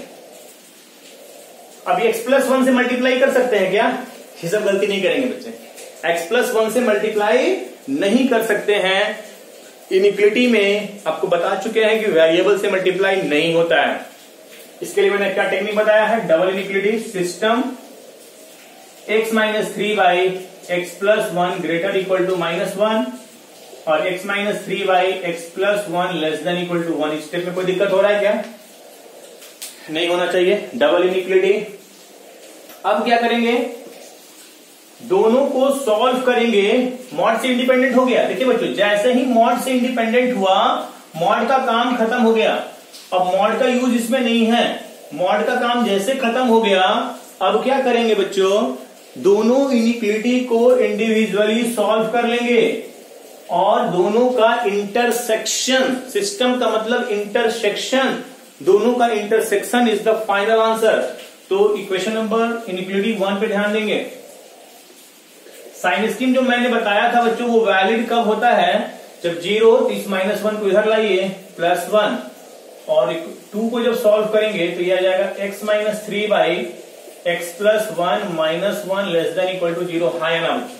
अब x + 1 से मल्टीप्लाई कर सकते हैं क्या? ये सब गलती नहीं करेंगे बच्चे। x + 1 से मल्टीप्लाई नहीं कर सकते हैं। इनिक्विलिटी में आपको बता चुके हैं कि वेरिएबल से मल्टीप्लाई नहीं होता है। इसके लिए मैंने क्या टेक्निक बताया है, double inequality system x minus three by x plus one greater equal to -1 और x minus three by x plus one less than equal to 1। Step में कोई दिक्कत हो रहा है क्या? नहीं होना चाहिए। Double inequality. अब क्या करेंगे, दोनों को सॉल्व करेंगे। मॉड से इंडिपेंडेंट हो गया। देखिए बच्चों, जैसे ही मॉड से इंडिपेंडेंट हुआ, मॉड का काम खत्म हो गया। अब मॉड का यूज इसमें नहीं है। मॉड का काम जैसे खत्म हो गया, अब क्या करेंगे बच्चों, दोनों इनिक्विलिटी को इंडिविजुअली सॉल्व कर लेंगे और दोनों का इंटरसेक्शन, सिस्टम का मतलब इंटरसेक्शन, दोनों का intersection is the final answer. तो इक्वेशन नंबर इनिक्विलिटी 1 पे ध्यान देंगे। साइन स्कीम जो मैंने बताया था बच्चों, वो वैलिड कब होता है, जब 0, तो इस -1 को इधर लाइए +1 और 2 को जब सॉल्व करेंगे तो ये आ जाएगा x minus three by x plus one -1 less than equal to 0। हाँ या ना बच्चों?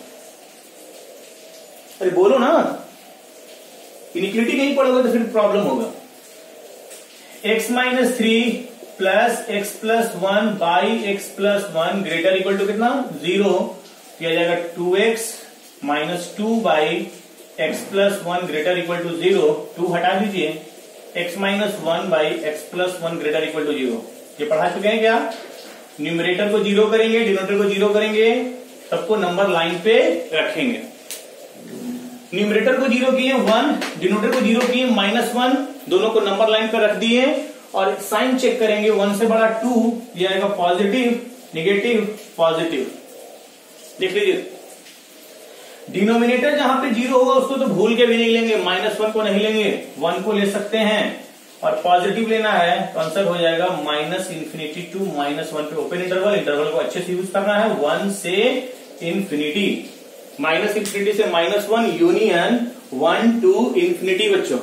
अरे बोलो ना, इनिक्विलिटी नहीं पढ़ोगे तो फिर प्रॉब्लम होगा। x minus three plus x plus one by x plus one greater equal to कितना, 0। किया जाएगा 2x minus 2 by x plus one greater equal to 0। 2 हटा दीजिए, x minus 1 by x plus one greater equal to 0। ये पढ़ा चुके हैं क्या? न्यूमरेटर को 0 करेंगे, डिनोमिनेटर को 0 करेंगे, सबको नंबर लाइन पे रखेंगे। न्यूमरेटर को 0 किए 1, डिनोमिनेटर को 0 किए -1, दोनों को नंबर लाइन पे रख दिए और साइन चेक करेंगे। 1 से बड़ा 2, ये आएगा पॉजिटिव, निगेटिव, पॉजिटिव। देख लीजिए, डिनोमिनेटर जहां पे 0 होगा उसको तो भूल के भी नहीं लेंगे, -1 को नहीं लेंगे, 1 को ले सकते हैं। और पॉजिटिव लेना है तो आंसर हो जाएगा -∞ टू -1 पे ओपन इंटरवल। इंटरवल को अच्छे से यूज करना है, 1 से इंफिनिटी, -∞ से -1 यूनियन 1 टू इंफिनिटी बच्चों।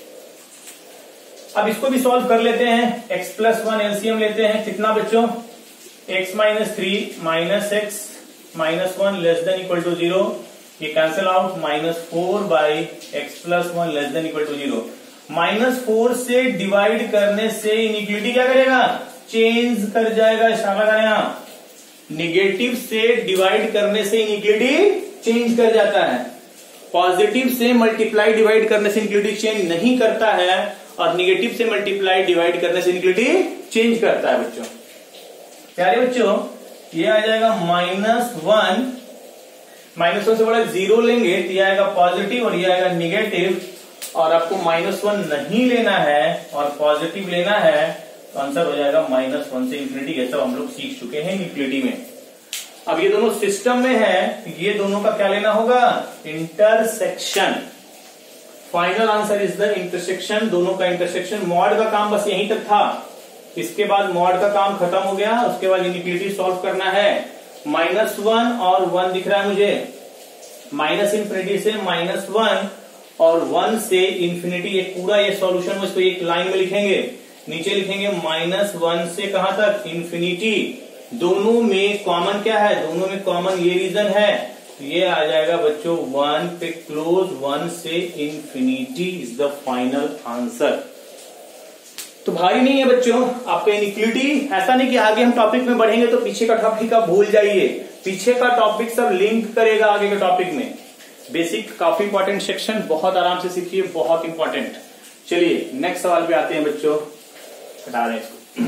अब इसको भी सॉल्व कर लेते हैं। x प्लस 1 एलसीएम लेते हैं, कितना बच्चों, x minus three minus x minus 1 less than equal to 0। ये cancel out, -4 by x plus 1 less than equal to 0। -4 से डिवाइड करने से इनिक्विलिटी क्या करेगा, चेंज कर जाएगा। इशारा करें यहां, निगेटिव से डिवाइड करने से इनिक्विलिटी चेंज कर जाता है। पॉजिटिव से मल्टीप्लाई डिवाइड करने से इनिक्विलिटी चेंज नहीं करता है और निगेटिव से मल्टीप्लाई डिवाइड करने से इनिक्विलिटी चेंज करता है बच्चों। प्यारे बच्चों, ये आ जाएगा -1, -1 से बड़ा 0 लेंगे तो ये आएगा पॉजिटिव और ये आएगा निगेटिव। और आपको -1 नहीं लेना है और पॉजिटिव लेना है तो आंसर हो जाएगा -1 से इंफिनिटी। ये सब हम लोग सीख चुके हैं इनिक्विलिटी में। अब ये दोनों सिस्टम में है, ये दोनों का क्या लेना होगा, intersection. Final answer is the intersection, दोनों का इंटरसेक्शन। मॉड का काम बस यहीं तक था, इसके बाद मॉड का काम खत्म हो गया। उसके बाद इनिक्विलिटी सॉल्व करना है। -1 और 1 दिख रहा है मुझे, -∞ से -1 और 1 से इंफिनिटी। एक पूरा ये सॉल्यूशन में इसको एक लाइन में लिखेंगे, नीचे लिखेंगे -1 से कहां तक, इंफिनिटी। दोनों में कॉमन क्या है, दोनों में कॉमन ये रीजन है, ये आ जाएगा बच्चों 1 पे क्लोज, 1 से infinity is the final answer. तो भारी नहीं है बच्चों आपका इनिक्विलिटी। ऐसा नहीं कि आगे हम टॉपिक में बढ़ेंगे तो पीछे का टॉपिक आप भूल जाइए, पीछे का टॉपिक सब लिंक करेगा आगे के टॉपिक में। बेसिक काफी इंपॉर्टेंट सेक्शन, बहुत आराम से सीखिए, बहुत इंपॉर्टेंट। चलिए नेक्स्ट सवाल पे आते हैं बच्चों, हटा दें इसको।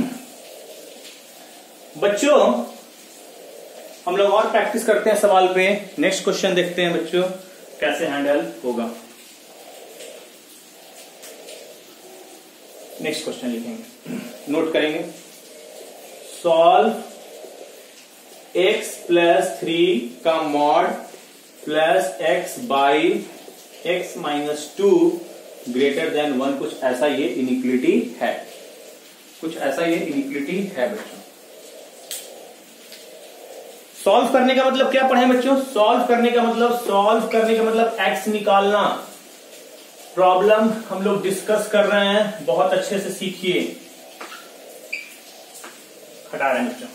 बच्चों हम लोग और प्रैक्टिस करते हैं सवाल पे। नेक्स्ट क्वेश्चन देखते हैं बच्चों कैसे हैंडल होगा। नेक्स्ट क्वेश्चन लिखेंगे, नोट करेंगे। सॉल्व x प्लस 3 का mod plus x by x minus 2 greater than 1। कुछ ऐसा ये इनिक्विलिटी है, कुछ ऐसा ये इनिक्विलिटी है बच्चों। सॉल्व करने का मतलब क्या पढ़े बच्चों, सॉल्व करने का मतलब x निकालना। प्रॉब्लम हम लोग डिस्कस कर रहे हैं, बहुत अच्छे से सीखिए। हटा रहे हैं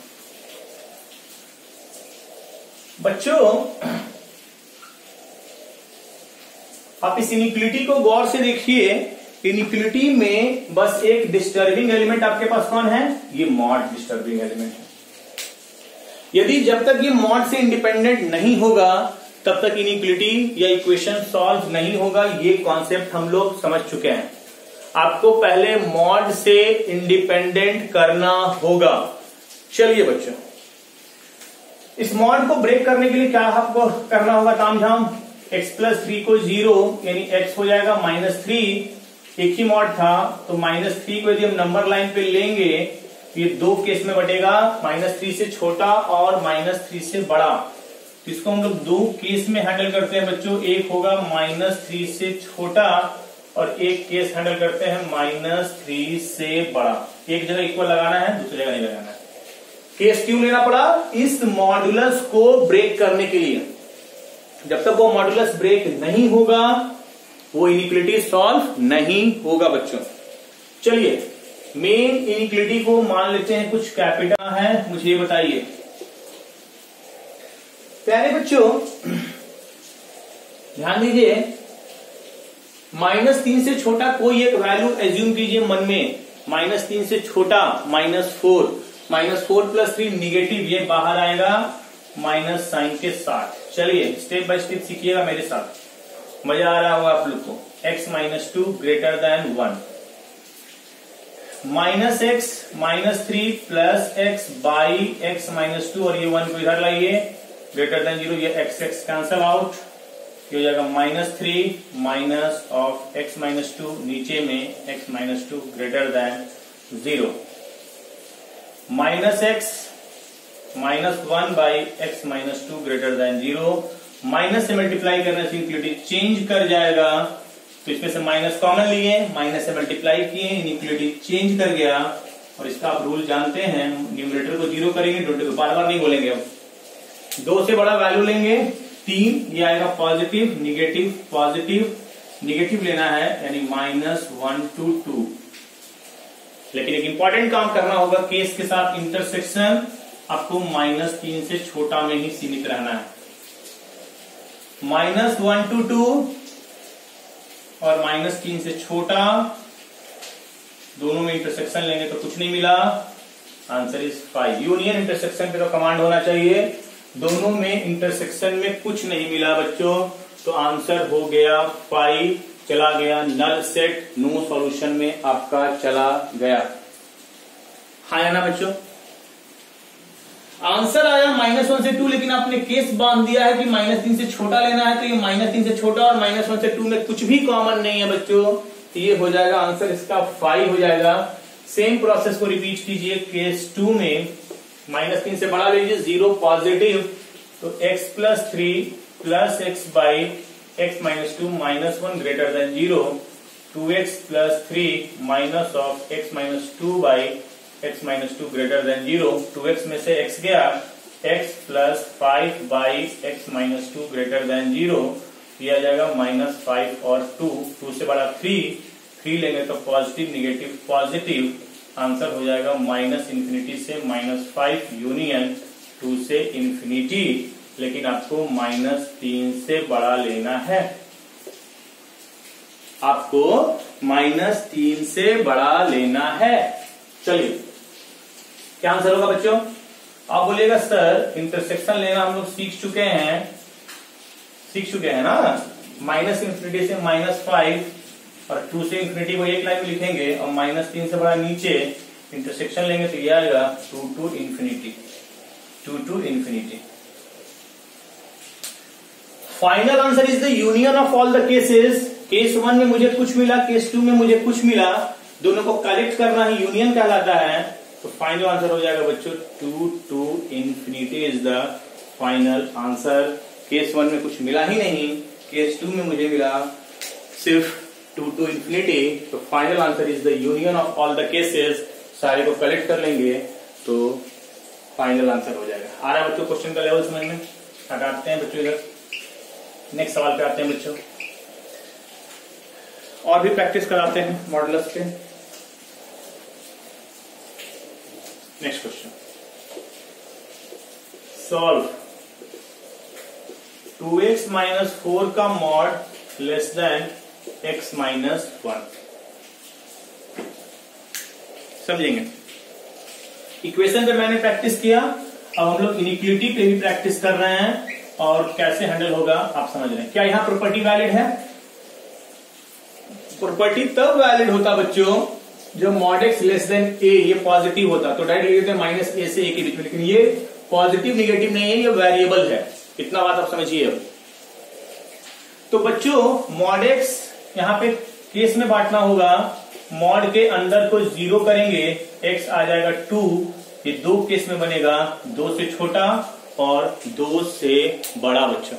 बच्चों, आप इस इनिक्विलिटी को गौर से देखिए। इनइक्वलिटी में बस एक डिस्टर्बिंग एलिमेंट आपके पास कौन है, ये मॉड डिस्टर्बिंग एलिमेंट है। यदि जब तक ये मॉड से इंडिपेंडेंट नहीं होगा तब तक इनइक्वलिटी या इक्वेशन सॉल्व नहीं होगा। ये कॉन्सेप्ट हम लोग समझ चुके हैं। आपको पहले मॉड से इंडिपेंडेंट करना होगा। चलिए बच्चों, इस मॉड को ब्रेक करने के लिए क्या आपको करना होगा तामझाम, x+3 को 0 यानी x हो जाएगा -3। एक ही मॉड था तो -3 को यदि हम नंबर लाइन पे लेंगे ये दो केस में बटेगा, -3 से छोटा और -3 से बड़ा। तो इसको हम लोग दो केस में हैंडल करते हैं बच्चों। एक होगा -3 से छोटा और एक केस हैंडल करते हैं -3 से बड़ा। एक जगह इक्वल लगाना है, दूसरी जगह नहीं लगाना है। केस क्यों लेना पड़ा, इस मॉडुलस को ब्रेक करने के लिए। जब तक वो मॉडुलस ब्रेक नहीं होगा वो इनइक्वलिटी सॉल्व नहीं होगा बच्चों। चलिए मेन इनइक्वलिटी को मान लेते हैं कुछ कैपिटल है, मुझे ये बताइए प्यारे बच्चों, ध्यान दीजिए। -3 से छोटा कोई एक वैल्यू एज्यूम कीजिए मन में, -3 से छोटा -4, -4 + 3 निगेटिव, ये बाहर आएगा माइनस साइन के साथ। चलिए स्टेप बाय स्टेप सीखिएगा मेरे साथ, मजा आ रहा होगा आप लोग को। x - 2 greater than 1, -x -3 plus x by x - 2 और ये 1 को इधर लाइए, ग्रेटर देन 0, ये x कैंसल आउट, ये हो जाएगा -3 माइनस ऑफ x - 2, नीचे में x - 2 greater than 0, -x -1 by x - 2 greater than 0। Minus से मल्टीप्लाई करने से इनइक्वलिटी चेंज कर जाएगा, तो इसमें से माइनस कॉमन लिए, माइनस से मल्टीप्लाई किए, इनइक्वलिटी चेंज कर गया। और इसका आप रूल जानते हैं, न्यूमरेटर को 0 करेंगे, डिनोमिनेटर को बार बार नहीं बोलेंगे। अब 2 से बड़ा वैल्यू लेंगे 3, ये आएगा पॉजिटिव, निगेटिव, पॉजिटिव, निगेटिव लेना है यानी -1 to 2। लेकिन एक इंपॉर्टेंट काम करना होगा, केस के साथ इंटरसेक्शन आपको -3 से छोटा में ही सीमित रहना है। -1 to 2 और -3 से छोटा, दोनों में इंटरसेक्शन लेंगे तो कुछ नहीं मिला, आंसर इज 5। यूनियन इंटरसेक्शन पे तो कमांड होना चाहिए, दोनों में इंटरसेक्शन में कुछ नहीं मिला बच्चों, तो आंसर हो गया 5, चला गया नल सेट, नो सॉल्यूशन में आपका चला गया। हाँ या ना बच्चों, आंसर आया -1 से 2, लेकिन आपने केस बांध दिया है कि -3 से छोटा लेना है, तो ये -3 से छोटा और -1 से 2 में कुछ भी कॉमन नहीं है बच्चों, तो ये हो जाएगा आंसर इसका 5 हो जाएगा। सेम प्रोसेस को रिपीट कीजिए केस 2 में, -3 से बड़ा लीजिए, 0 पॉजिटिव, तो x+3 plus x by x - 2 -1 greater than 0, 2x + 3 minus of x - 2 by x - 2 greater than 0, 2x में से x गया, x + 5 by x - 2 greater than 0, ये आ जाएगा -5 और 2 से बड़ा 3 लेंगे तो पॉजिटिव, निगेटिव, पॉजिटिव, आंसर हो जाएगा -∞ से -5 यूनियन 2 से इन्फिनिटी, लेकिन आपको -3 से बड़ा लेना है, आपको -3 से बड़ा लेना है। चलिए क्या आंसर होगा बच्चों, आप बोलिएगा सर इंटरसेक्शन लेना हम लोग सीख चुके हैं ना, -∞ से -5 और 2 से इन्फिनिटी को एक लाइन में लिखेंगे और -3 से बड़ा नीचे इंटरसेक्शन लेंगे तो ये आएगा 2 to infinity. Final answer is the union of all the cases. Case 1 में मुझे कुछ मिला, केस 2 में मुझे कुछ मिला, दोनों को कलेक्ट करना ही यूनियन कहलाता है। तो फाइनल आंसर हो जाएगा बच्चों 2 to infinity is the final answer. Case 1 में कुछ मिला ही नहीं, केस 2 में मुझे मिला सिर्फ 2 to इन्फिनिटी, तो final answer is the union of all the cases. सारे को कलेक्ट कर लेंगे तो फाइनल आंसर हो जाएगा। आ रहा है बच्चों क्वेश्चन का लेवल समझ में? हटाते हैं बच्चों इधर, नेक्स्ट सवाल पे आते हैं बच्चों, और भी प्रैक्टिस कराते हैं मॉडुलस पे। नेक्स्ट क्वेश्चन, सॉल्व 2x - 4 का मॉड लेस देन x - 1। समझेंगे। इक्वेशन पे मैंने प्रैक्टिस किया, अब हम लोग इनिक्विटी पे भी प्रैक्टिस कर रहे हैं और कैसे हैंडल होगा आप समझ रहे हैं। क्या यहां प्रॉपर्टी वैलिड है? प्रॉपर्टी तब वैलिड होता बच्चों जब mod x less than a ये पॉजिटिव होता, तो डायरेक्ट लिख देते हैं माइनस ए से ए के बीच में, लेकिन ये पॉजिटिव निगेटिव नहीं है, ये वेरिएबल है। इतना बात आप समझिए। अब तो बच्चों मॉड एक्स यहां पे केस में बांटना होगा, मॉड के अंदर को 0 करेंगे, एक्स आ जाएगा 2, ये 2 केस में बनेगा, 2 से छोटा और 2 से बड़ा। बच्चों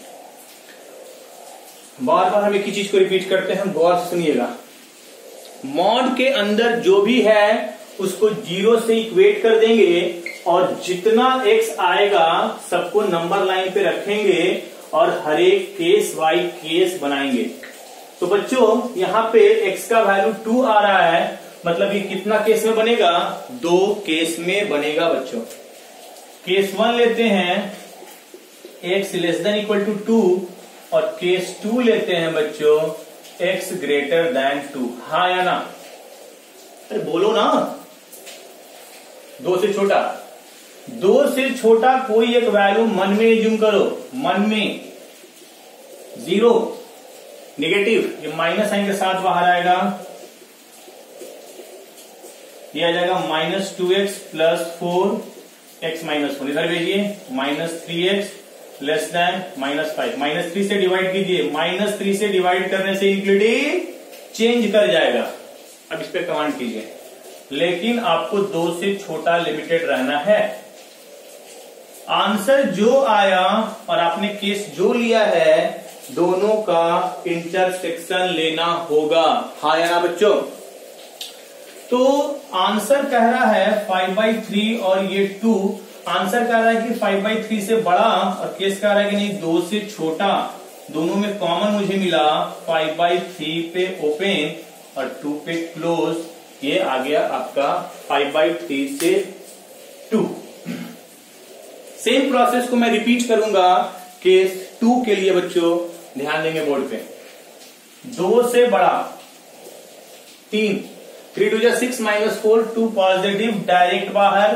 बार बार हम एक ही चीज को रिपीट करते हैं, गौर से सुनिएगा। मॉड के अंदर जो भी है उसको 0 से इक्वेट कर देंगे और जितना x आएगा सबको नंबर लाइन पे रखेंगे और हर एक केस बाई केस बनाएंगे। तो बच्चों यहां पे x का वैल्यू 2 आ रहा है, मतलब ये कितना केस में बनेगा? 2 केस में बनेगा बच्चों। केस 1 लेते हैं x less than equal to 2 और केस 2 लेते हैं बच्चों x ग्रेटर देन 2। हाँ या ना? अरे बोलो ना। 2 से छोटा, 2 से छोटा कोई एक वैल्यू मन में एज्यूम करो, मन में 0 नेगेटिव, ये माइनस साइन के साथ बाहर आएगा, ये आ जाएगा -2x प्लस 4x माइनस 4। इधर भेजिए -3x लेस देन -5, -3 से डिवाइड कीजिए, -3 से डिवाइड करने से इंक्लूडिंग चेंज कर जाएगा। अब इस पे कमांड कीजिए, लेकिन आपको 2 से छोटा लिमिटेड रहना है। आंसर जो आया और आपने केस जो लिया है दोनों का इंटरसेक्शन लेना होगा। हाँ या ना बच्चों? तो आंसर कह रहा है 5/3 और ये 2, आंसर कह रहा है कि 5/3 से बड़ा और केस कह रहा है कि नहीं 2 से छोटा। दोनों में कॉमन मुझे मिला, 5/3 पे ओपन और 2 पे क्लोज, ये आ गया आपका 5/3 से 2। सेम प्रोसेस को मैं रिपीट करूंगा केस 2 के लिए। बच्चों ध्यान देंगे बोर्ड पे, 2 से बड़ा 3, 3 2 जा 6 -4, 2 पॉजिटिव, डायरेक्ट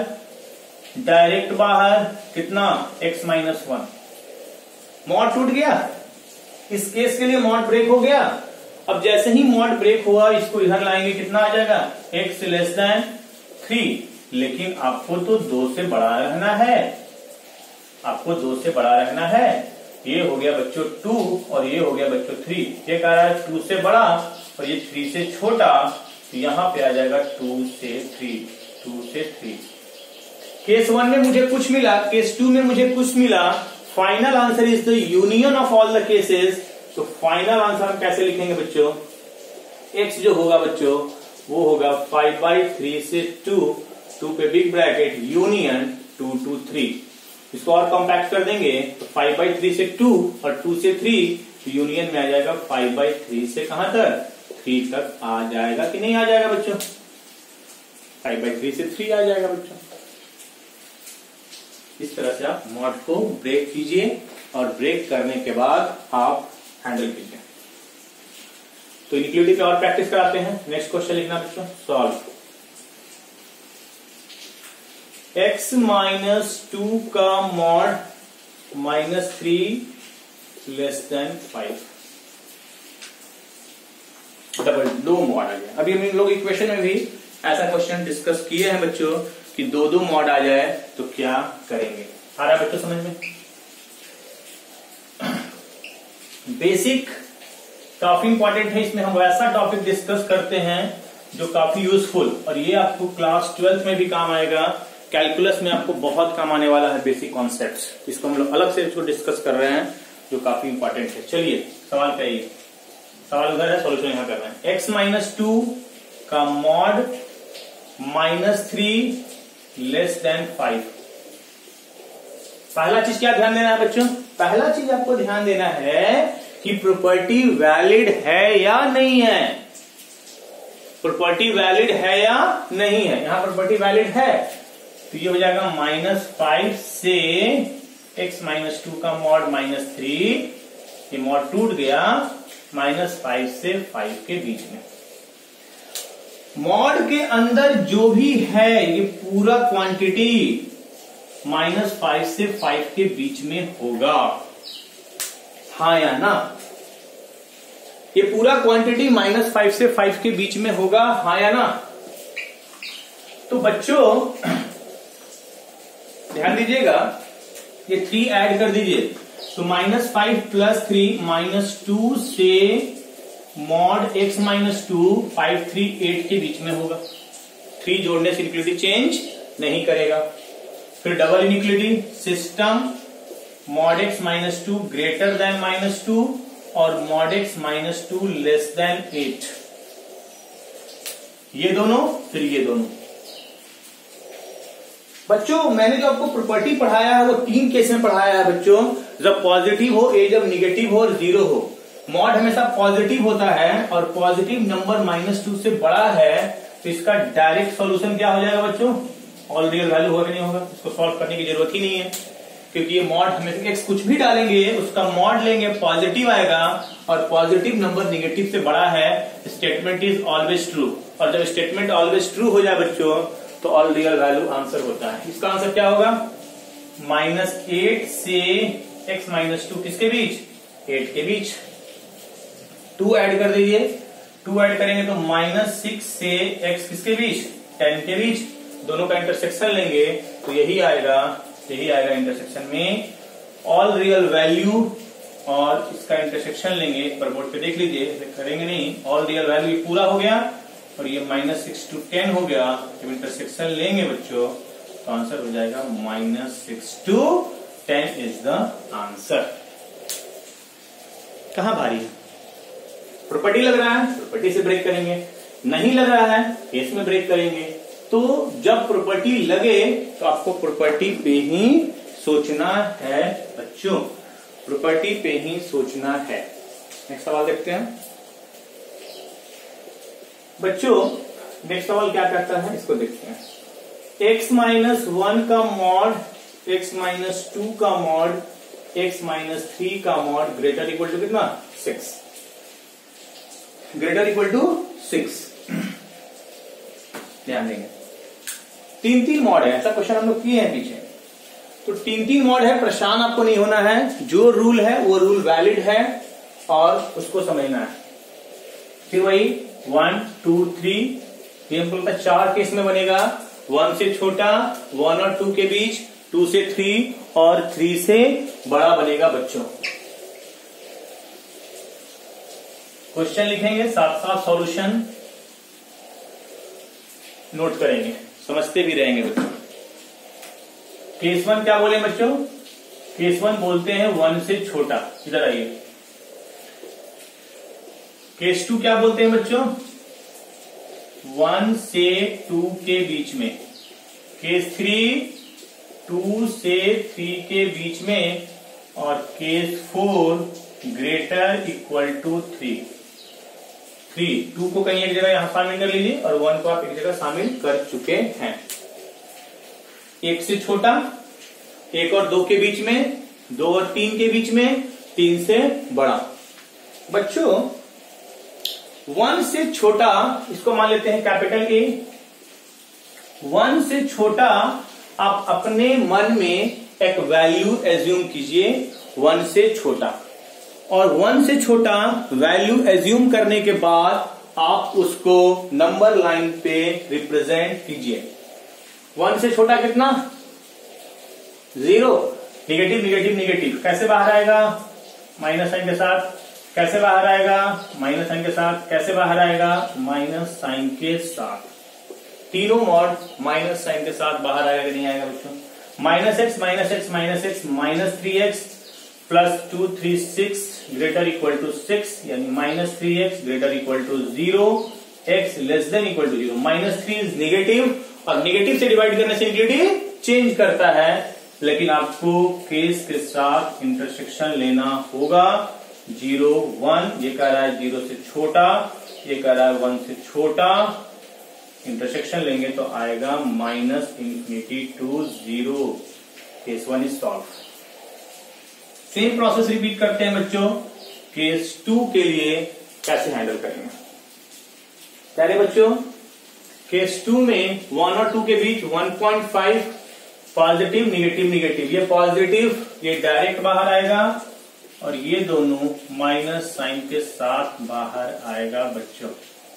बाहर कितना x -1। मॉड टूट गया, इस केस के लिए मॉड ब्रेक हो गया। अब जैसे ही मॉड ब्रेक हुआ इसको इधर लाएंगे, कितना आ जाएगा? x लेस देन 3, लेकिन आपको तो 2 से बड़ा रहना है, आपको 2 से बड़ा रहना है। ये हो गया बच्चों 2 और ये हो गया बच्चों 3। ये कह रहा है 2 से बड़ा और ये 3 से छोटा, तो यहां पे आ जाएगा 2 से 3। केस 1 में मुझे कुछ मिला, केस 2 में मुझे कुछ मिला। Final answer is the union of all the cases. तो फाइनल आंसर हम कैसे लिखेंगे बच्चों? x जो होगा बच्चों वो होगा 5/3 से 2 पे बिग ब्रैकेट यूनियन 2 to 3। इसको और कॉम्पैक्ट कर देंगे तो 5/3 से 2 और 2 से 3 यूनियन में आ जाएगा 5/3 से कहां तक? 3 तक आ जाएगा कि नहीं आ जाएगा बच्चों? 5/3 से 3 आ जाएगा बच्चों। इस तरह से आप मॉड को ब्रेक कीजिए और ब्रेक करने के बाद आप हैंडल कीजिए। तो इनिक्विटी पे और प्रैक्टिस कराते हैं। नेक्स्ट क्वेश्चन लिखना बच्चों, सॉल्व। x -2 का mod -3 less than 5, double 2 mod आ गया। अभी हम लोग इक्वेशन में भी ऐसा क्वेश्चन डिस्कस किए हैं बच्चों कि 2 मॉड आ जाए तो क्या करेंगे। आ रहा है बच्चों समझ में? बेसिक काफी इंपॉर्टेंट है, इसमें हम वैसा टॉपिक डिस्कस करते हैं जो काफी यूजफुल, और ये आपको क्लास 12th में भी काम आएगा। कैलकुलस में आपको बहुत काम आने वाला है बेसिक कॉन्सेप्ट्स। इसको हम लोग अलग से इसको डिस्कस कर रहे हैं जो काफी इंपॉर्टेंट है। चलिए सवाल करिए, सवाल उधर है, सॉल्यूशन यहां कर रहे हैं। x -2 का मॉड -3 लेस देन 5। पहला चीज क्या ध्यान देना है बच्चों? पहला चीज आपको ध्यान देना है कि प्रॉपर्टी वैलिड है या नहीं है। प्रॉपर्टी वैलिड है या नहीं है? यहां प्रॉपर्टी वैलिड है तो ये हो जाएगा -5 से x -2 का मॉड -3, ये मॉड टूट गया, -5 से 5 के बीच में। मॉड के अंदर जो भी है ये पूरा क्वांटिटी -5 से 5 के बीच में होगा, हाँ या ना? ये पूरा क्वांटिटी -5 से 5 के बीच में होगा, हाँ या ना? तो बच्चों ध्यान दीजिएगा, ये 3 ऐड कर दीजिए, तो -5 + 3 -2 से mod x -2 5 3 8 के बीच में होगा। 3 जोड़ने से इनइक्वालिटी चेंज नहीं करेगा। फिर double inequality, system mod x -2 greater than -2 और mod x -2 लेस देन 8, ये दोनों, फिर ये दोनों। बच्चों मैंने जो आपको प्रॉपर्टी पढ़ाया है वो 3 केस में पढ़ाया है बच्चों, जब पॉजिटिव हो, ए जब निगेटिव हो और 0 हो। मॉड हमेशा पॉजिटिव होता है और पॉजिटिव नंबर -2 से बड़ा है, तो इसका डायरेक्ट सॉल्यूशन क्या हो जाएगा बच्चों? ऑल रियल वैल्यू होगा कि नहीं होगा? इसको सॉल्व करने की जरूरत ही नहीं है, क्योंकि ये मॉड हमें एक्स कुछ भी डालेंगे उसका मॉड लेंगे, पॉजिटिव आएगा, और पॉजिटिव नंबर निगेटिव से बड़ा है, स्टेटमेंट इज ऑलवेज ट्रू। और जब स्टेटमेंट ऑलवेज ट्रू हो जाए बच्चों तो ऑल रियल वैल्यू आंसर होता है। इसका आंसर क्या होगा? -8 से x -2 किसके बीच? 8 के बीच। 2 ऐड कर दीजिए, 2 ऐड करेंगे तो -6 से x किसके बीच? 10 के बीच। दोनों का इंटरसेक्शन लेंगे तो यही आएगा इंटरसेक्शन में ऑल रियल वैल्यू, और इसका इंटरसेक्शन लेंगे, एक बार बोर्ड पे देख लीजिए, करेंगे नहीं, ऑल रियल वैल्यू पूरा हो गया और ये -6 to 10 हो गया। जब इंटरसेक्शन लेंगे बच्चों तो आंसर हो जाएगा -6 to 10 इज द आंसर। कहां भारी है? प्रॉपर्टी लग रहा है, प्रॉपर्टी से ब्रेक करेंगे, नहीं लग रहा है केस में ब्रेक करेंगे। तो जब प्रॉपर्टी लगे तो आपको प्रॉपर्टी पे ही सोचना है बच्चों, प्रॉपर्टी पे ही सोचना है। नेक्स्ट सवाल देखते हैं बच्चों। नेक्स्ट सवाल क्या कहता है इसको देखते हैं। x -1 का मॉड, x -2 का मॉड, x -3 का मॉड ग्रेटर इक्वल टू कितना? 6, ग्रेटर इक्वल टू 6। ध्यान देंगे 3 मॉड है, ऐसा क्वेश्चन हम लोग किए हैं पीछे, तो 3 मॉड है। परेशान आपको नहीं होना है, जो रूल है वो रूल वैलिड है और उसको समझना है। फिर वही 1 2 3, ये हमको लगता है 4 केस में बनेगा। 1 से छोटा, 1 और 2 के बीच, 2 से 3 और 3 से बड़ा बनेगा बच्चों। क्वेश्चन लिखेंगे, साथ साथ सॉल्यूशन नोट करेंगे, समझते भी रहेंगे बच्चों। केस 1 क्या बोले बच्चों? केस 1 बोलते हैं 1 से छोटा, इधर आइए। केस 2 क्या बोलते हैं बच्चों? 1 से 2 के बीच में। केस 3 2 से 3 के बीच में, और केस 4 ग्रेटर इक्वल टू 3। 2 को कहीं एक जगह यहां शामिल कर लीजिए और 1 को आप एक जगह शामिल कर चुके हैं। 1 से छोटा, 1 और 2 के बीच में, 2 और 3 के बीच में, 3 से बड़ा। बच्चों 1 से छोटा, इसको मान लेते हैं कैपिटल A। 1 से छोटा आप अपने मन में एक वैल्यू एज्यूम कीजिए, 1 से छोटा, और 1 से छोटा वैल्यू एज्यूम करने के बाद आप उसको नंबर लाइन पे रिप्रेजेंट कीजिए। 1 से छोटा कितना? 0। निगेटिव निगेटिव निगेटिव कैसे बाहर आएगा? माइनस साइन के साथ। कैसे बाहर आएगा? माइनस साइन के साथ। कैसे बाहर आएगा? माइनस साइन के साथ। तीनों मॉड माइनस साइन के साथ बाहर आएगा कि नहीं आएगा बच्चों? -x -3x +2 3 6 greater equal to 6, यानी -3x greater equal to 0, x less than equal to 0। -3 is negative, और निगेटिव से डिवाइड करने से इंटीग्रेटिव चेंज करता है, लेकिन आपको केस के साथ इंटरसेक्शन लेना होगा। 0 1, ये कह रहा है 0 से छोटा, ये कह रहा है 1 से छोटा, इंटरसेक्शन लेंगे तो आएगा -∞ to 0। Case 1 is solve. Same process repeat करते हैं बच्चों, केस 2 के लिए कैसे हैंडल करेंगे। प्यारे बच्चों, केस 2 में 1 और 2 के बीच 1.5 पॉजिटिव निगेटिव निगेटिव, ये पॉजिटिव ये डायरेक्ट बाहर आएगा और ये दोनों माइनस साइन के साथ बाहर आएगा बच्चों।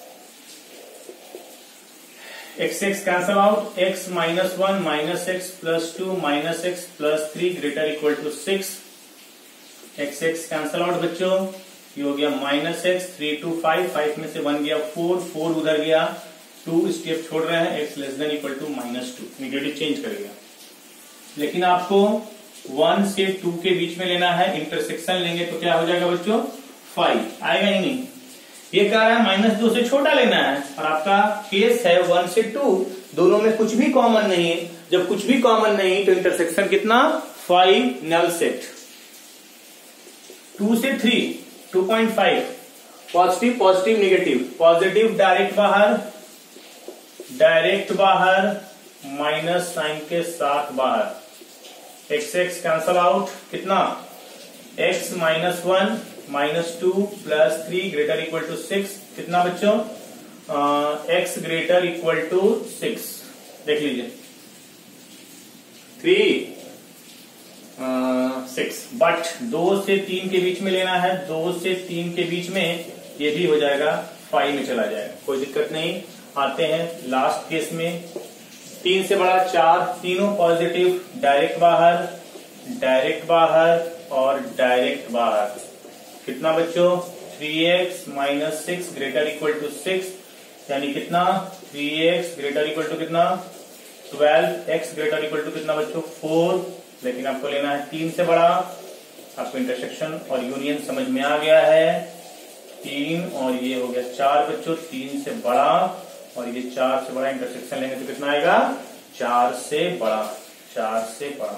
x x cancel out, x -1 -x +2 -x +3 greater equal to 6, x x cancel out बच्चों, ये हो गया -x 3 to 5, 5 में से 1 गया 4, 4 उधर गया, 2 स्टेप छोड़ रहे हैं, x less than equal to -2, negative change करेगा। लेकिन आपको 1 से 2 के बीच में लेना है, इंटरसेक्शन लेंगे तो क्या हो जाएगा बच्चों 5 आएगा ही नहीं। ये कह रहा है -2 से छोटा लेना है और आपका केस है 1 से 2, दोनों में कुछ भी कॉमन नहीं है। जब कुछ भी कॉमन नहीं तो इंटरसेक्शन कितना 5 नल सेट। 2 से 3 2.5 positive positive negative, positive direct बाहर माइनस साइन के साथ बाहर, x x कैंसल आउट, कितना x -1 -2 +3 ग्रेटर इक्वल टू 6, कितना बच्चों x ग्रेटर इक्वल टू 6, देख लीजिए 3 6, बट 2 से 3 के बीच में लेना है, 2 से 3 के बीच में ये भी हो जाएगा 5 में चला जाएगा, कोई दिक्कत नहीं। आते हैं लास्ट केस में, 3 से बड़ा 4, तीनों पॉजिटिव, डायरेक्ट बाहर और डायरेक्ट बाहर, कितना बच्चों 3x -6 ग्रेटर इक्वल टू 6, यानी कितना 3x ग्रेटर इक्वल टू कितना 12, x ग्रेटर इक्वल टू कितना बच्चों 4, लेकिन आपको लेना है 3 से बड़ा। आपको इंटरसेक्शन और यूनियन समझ में आ गया है, 3 और ये हो गया 4 बच्चों, 3 से बड़ा और ये 4 से बड़ा, इंटरसेक्शन लेंगे तो कितना आएगा 4 से बड़ा, 4 से बड़ा।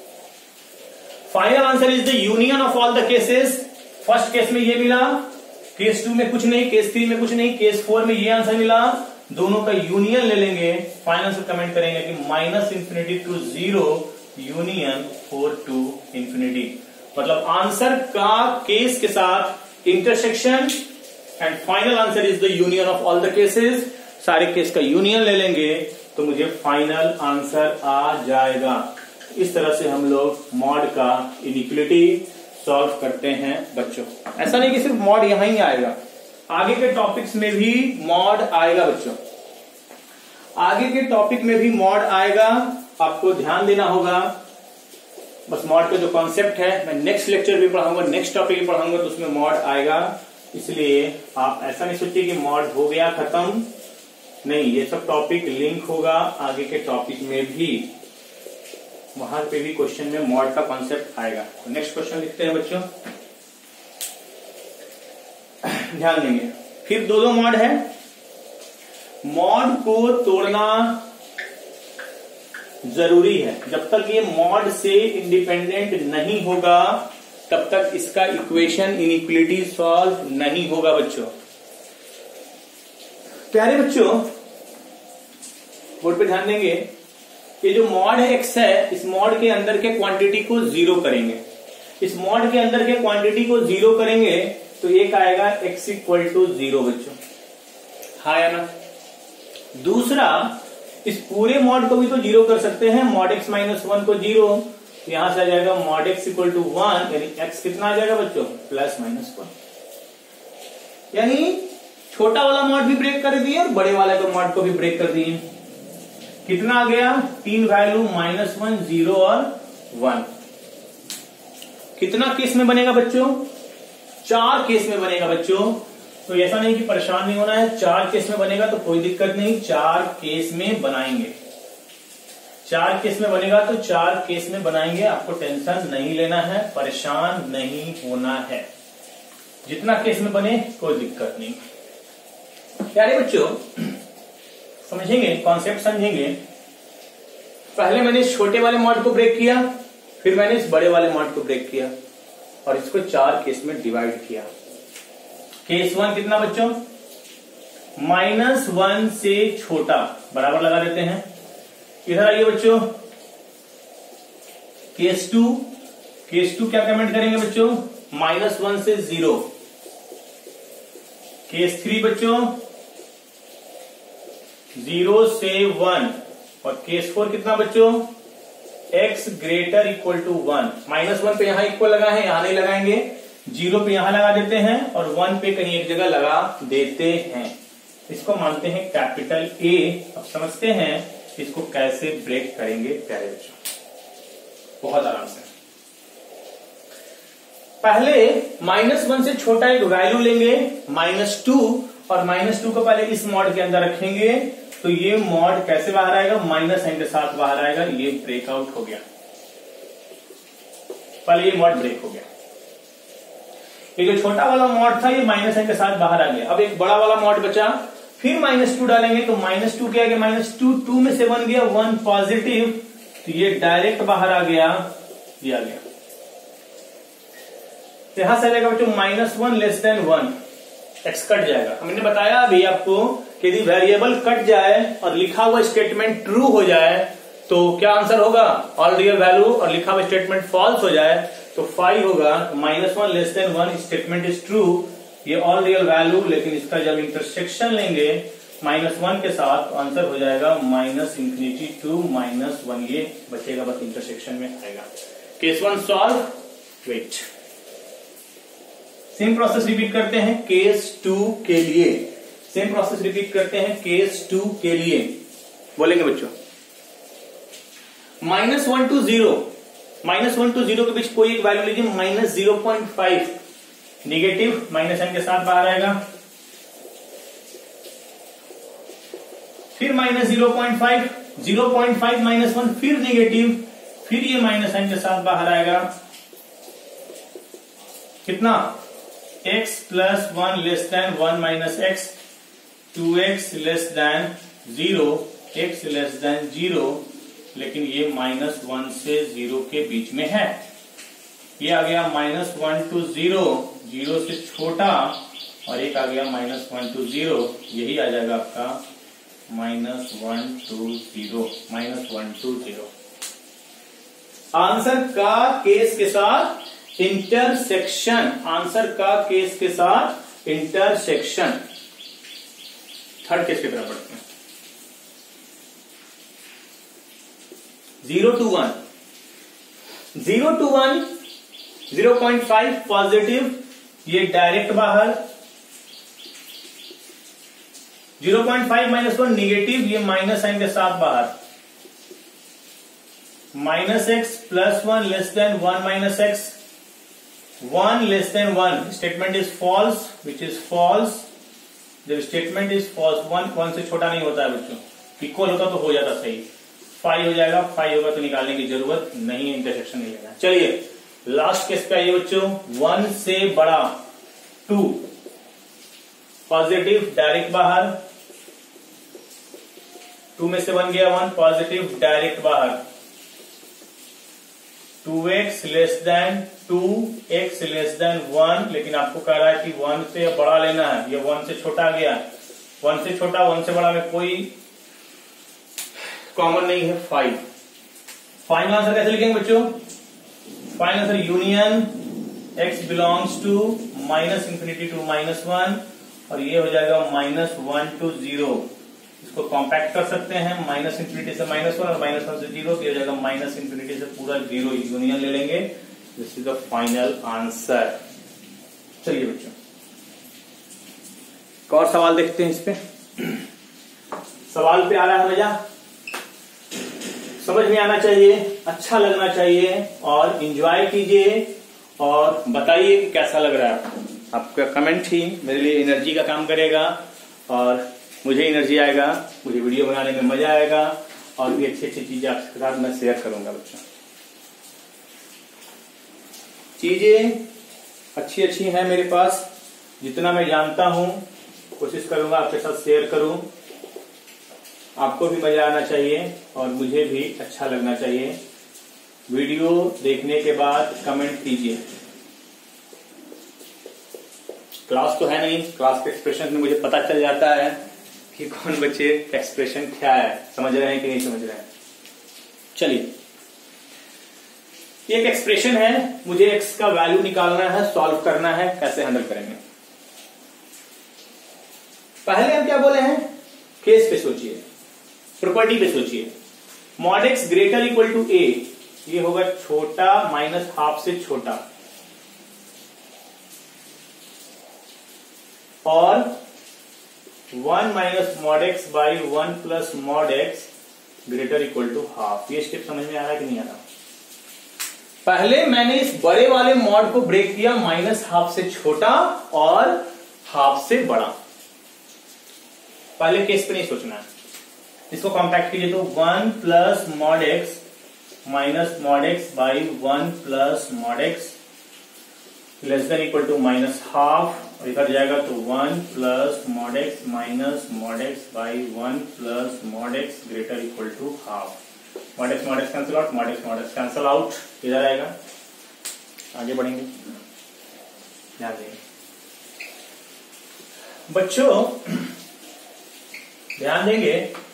Final answer is the union of all the cases. First case में ये मिला, केस 2 में कुछ नहीं, केस 3 में कुछ नहीं, केस 4 में ये आंसर मिला, दोनों का यूनियन ले लेंगे। फाइनल से कमेंट करेंगे कि -∞ to 0 यूनियन 4 to ∞, मतलब आंसर का केस के साथ intersection and final answer is the union of all the cases. सारे केस का यूनियन ले लेंगे तो मुझे फाइनल आंसर आ जाएगा। इस तरह से हम लोग मॉड का इनइक्वालिटी सॉल्व करते हैं बच्चों। ऐसा नहीं कि सिर्फ मॉड यहां ही आएगा, आगे के टॉपिक्स में भी मॉड आएगा बच्चों, आगे के टॉपिक में भी मॉड आएगा, आपको ध्यान देना होगा। बस मॉड का जो कॉन्सेप्ट है मैं नेक्स्ट लेक्चर भी पढ़ाऊंगा, नेक्स्ट टॉपिक भी पढ़ाऊंगा तो उसमें मॉड आएगा। इसलिए आप ऐसा नहीं सोचिए कि मॉड हो गया खत्म, नहीं, ये सब टॉपिक लिंक होगा आगे के टॉपिक में भी, वहां पे भी क्वेश्चन में मॉड का कॉन्सेप्ट आएगा। तो नेक्स्ट क्वेश्चन लिखते हैं बच्चों, ध्यान देंगे। फिर दो मॉड है, मॉड को तोड़ना जरूरी है। जब तक ये मॉड से इंडिपेंडेंट नहीं होगा तब तक इसका इक्वेशन इनइक्वालिटी सॉल्व नहीं होगा बच्चों। प्यारे बच्चों बोर्ड पे ध्यान देंगे, ये जो मॉड x है, इस मॉड के अंदर के क्वांटिटी को 0 करेंगे, इस मॉड के अंदर के क्वांटिटी को 0 करेंगे तो एक आएगा x = 0 बच्चों, हाँ या ना। दूसरा, इस पूरे मॉड को भी तो 0 कर सकते हैं, मॉड x -1 को 0, यहां से आ जाएगा मॉड x = 1, यानी x कितना आ जाएगा बच्चों +-1, यानी छोटा वाला मॉड भी ब्रेक कर दिए और बड़े वाले को मॉड को भी ब्रेक कर दिए। कितना आ गया, 3 वैल्यू -1 0 और 1। कितना केस में बनेगा बच्चों, 4 केस में बनेगा बच्चों। तो ऐसा नहीं कि परेशान नहीं होना है, 4 केस में बनेगा तो कोई दिक्कत नहीं, 4 केस में बनाएंगे, 4 केस में बनेगा तो 4 केस में बनाएंगे, आपको टेंशन नहीं लेना है, परेशान नहीं होना है, जितना केस में बने कोई दिक्कत नहीं। प्यारे बच्चों समझेंगे, कॉन्सेप्ट समझेंगे। पहले मैंने इस छोटे वाले मॉड को ब्रेक किया, फिर मैंने इस बड़े वाले मॉड को ब्रेक किया और इसको 4 केस में डिवाइड किया। केस 1 कितना बच्चों, -1 से छोटा, बराबर लगा देते हैं। इधर आइए बच्चों, केस 2, केस 2 क्या कमेंट करेंगे बच्चों, -1 से 0। केस 3 बच्चों 0 से 1 और केस 4 कितना बच्चों, x ग्रेटर इक्वल टू 1। -1 पे यहां इक्वल लगा है, यहां नहीं लगाएंगे, 0 पे यहां लगा देते हैं और 1 पे कहीं एक जगह लगा देते हैं। इसको मानते हैं कैपिटल A। अब समझते हैं इसको कैसे ब्रेक करेंगे प्यारे बच्चों, बहुत आराम से। पहले -1 से छोटा एक वैल्यू लेंगे -2 और -2 को पहले इस मॉड के अंदर रखेंगे, तो ये मॉड कैसे बाहर आएगा, माइनस साइन के साथ बाहर आएगा। ये ब्रेकआउट हो गया, पहले ये मॉड ब्रेक हो गया। ये जो छोटा वाला मॉड था ये माइनस साइन के साथ बाहर आ गया। अब एक बड़ा वाला मॉड बचा, फिर -2 डालेंगे तो -2 क्या आ गया, -2 2 में से 1 गया, 1 पॉजिटिव, तो ये डायरेक्ट बाहर आ गया, ये आ गया। यहां से आएगा बच्चों -1 लेस देन 1, एक्स कट जाएगा। हमने बताया अभी आपको कि यदि वेरिएबल कट जाए और लिखा हुआ स्टेटमेंट ट्रू हो जाए तो क्या आंसर होगा, ऑल रियल वैल्यू, और लिखा हुआ स्टेटमेंट फॉल्स हो जाए तो 5 होगा। -1 less than 1 statement is true, ये ऑल रियल वैल्यू, लेकिन इसका जब इंटरसेक्शन लेंगे -1 के साथ तो आंसर हो जाएगा -∞ to -1, ये बचेगा बस इंटरसेक्शन में आएगा। Case 1 solve. Wait, same process repeat करते हैं केस 2 के लिए। सेम प्रोसेस रिपीट करते हैं केस 2 के लिए। बोलेंगे बच्चों -1 to 0, -1 to 0 के बीच कोई एक वैल्यू लीजिए, -0.5 निगेटिव, माइनस साइन के साथ बाहर आएगा। फिर -0.5, 0.5 -1, फिर निगेटिव, फिर ये माइनस साइन के साथ बाहर आएगा। कितना, x plus 1 less than 1 minus x, 2x less than 0, x less than 0, लेकिन ये -1 से 0 के बीच में है। ये आ गया -1 to 0, 0 से छोटा, और एक आ गया -1 to 0, यही आ जाएगा आपका -1 to 0। आंसर का केस के साथ इंटरसेक्शन, आंसर का केस के साथ इंटरसेक्शन। थर्ड केस की तरफ पढ़ते हैं। 0 to 1, 0 to 1, 0.5 पॉजिटिव, ये डायरेक्ट बाहर, 0.5 -1 निगेटिव, ये माइनस साइन के साथ बाहर, -x plus 1 less than 1 minus x, 1 less than 1 statement is false, which is false. जब स्टेटमेंट इज फॉल्स, 1 से छोटा नहीं होता है बच्चों, इक्वल होता तो हो जाता सही। 5 हो जाएगा, 5 होगा तो निकालने की जरूरत नहीं है, इंटरसेक्शन नहीं लेना। चलिए लास्ट केस पे आइए बच्चों, 1 से बड़ा 2 पॉजिटिव, डायरेक्ट बाहर, 2 में से 1 गया, 1 पॉजिटिव, डायरेक्ट बाहर, 2x less than 2, x less than 1, लेकिन आपको कह रहा है कि 1 से बड़ा लेना है, ये 1 से छोटा गया, 1 से छोटा 1 से बड़ा में कोई कॉमन नहीं है, 5। फाइनल आंसर कैसे लिखेंगे बच्चों, final answer union x belongs to -∞ to -1, और ये हो जाएगा -1 to 0। इसको कॉम्पैक्ट कर सकते हैं, -∞ से -1 और -1 से 0, तो हो जाएगा -∞ से पूरा 0, यूनियन ले लेंगे। This is the final answer. चलिए बच्चों एक और सवाल देखते हैं इस पे। सवाल पे आ रहा है मजा, समझ में आना चाहिए, अच्छा लगना चाहिए, और एंजॉय कीजिए और बताइए कि कैसा लग रहा है। आपका कमेंट ही मेरे लिए एनर्जी का काम करेगा और मुझे एनर्जी आएगा, मुझे वीडियो बनाने में मजा आएगा, और भी अच्छी अच्छी चीजें आपके साथ मैं शेयर करूंगा बच्चों। चीजें अच्छी अच्छी हैं मेरे पास, जितना मैं जानता हूं कोशिश करूंगा आपके साथ शेयर करूं। आपको भी मजा आना चाहिए और मुझे भी अच्छा लगना चाहिए। वीडियो देखने के बाद कमेंट कीजिए। क्लास तो है नहीं, क्लास के एक्सप्रेशन में मुझे पता चल जाता है कि कौन बच्चे एक्सप्रेशन क्या है, समझ रहे हैं कि नहीं समझ रहे हैं। चलिए एक एक्सप्रेशन है, मुझे एक्स का वैल्यू निकालना है, सॉल्व करना है, कैसे हैंडल करेंगे। पहले हम क्या बोले हैं केस पे सोचिए, प्रॉपर्टी पे सोचिए। Mod x greater equal to a, ये होगा छोटा माइनस हाफ से छोटा, और 1 minus mod x by 1 plus mod x greater equal to half. ये स्टेप समझ में आ रहा है कि नहीं आ रहा? पहले मैंने इस बड़े वाले मॉड को ब्रेक किया, माइनस हाफ से छोटा और हाफ से बड़ा। पहले केस पे नहीं सोचना है, इसको कॉम्पैक्ट कीजिए तो 1 plus mod x minus mod x by 1 plus mod x less than equal to minus half, और इधर जाएगा तो 1 plus mod x minus mod x by 1 plus mod x greater equal to half. Mod x cancel out, mod x cancel out, इधर आएगा। आगे बढ़ेंगे, ध्यान देंगे बच्चों, ध्यान देंगे।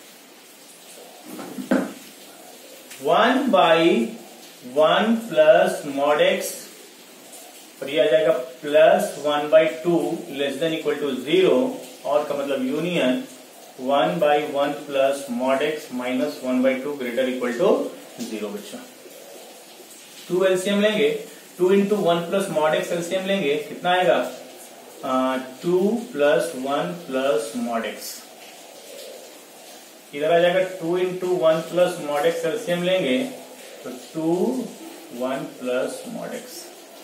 1 बाई 1 प्लस मॉड एक्स, और ये आ जाएगा plus 1 by 2 less than equal to 0, और का मतलब union 1 by 1 plus mod x minus 1 by 2 greater equal to 0। बच्चा 2 एलसीएम लेंगे, 2 into 1 plus mod x LCM लेंगे, कितना आएगा 2 प्लस 1 प्लस मॉड एक्स। इधर आ जाएगा 2 into 1 plus mod x LCM लेंगे तो 2 1 प्लस मॉड एक्स।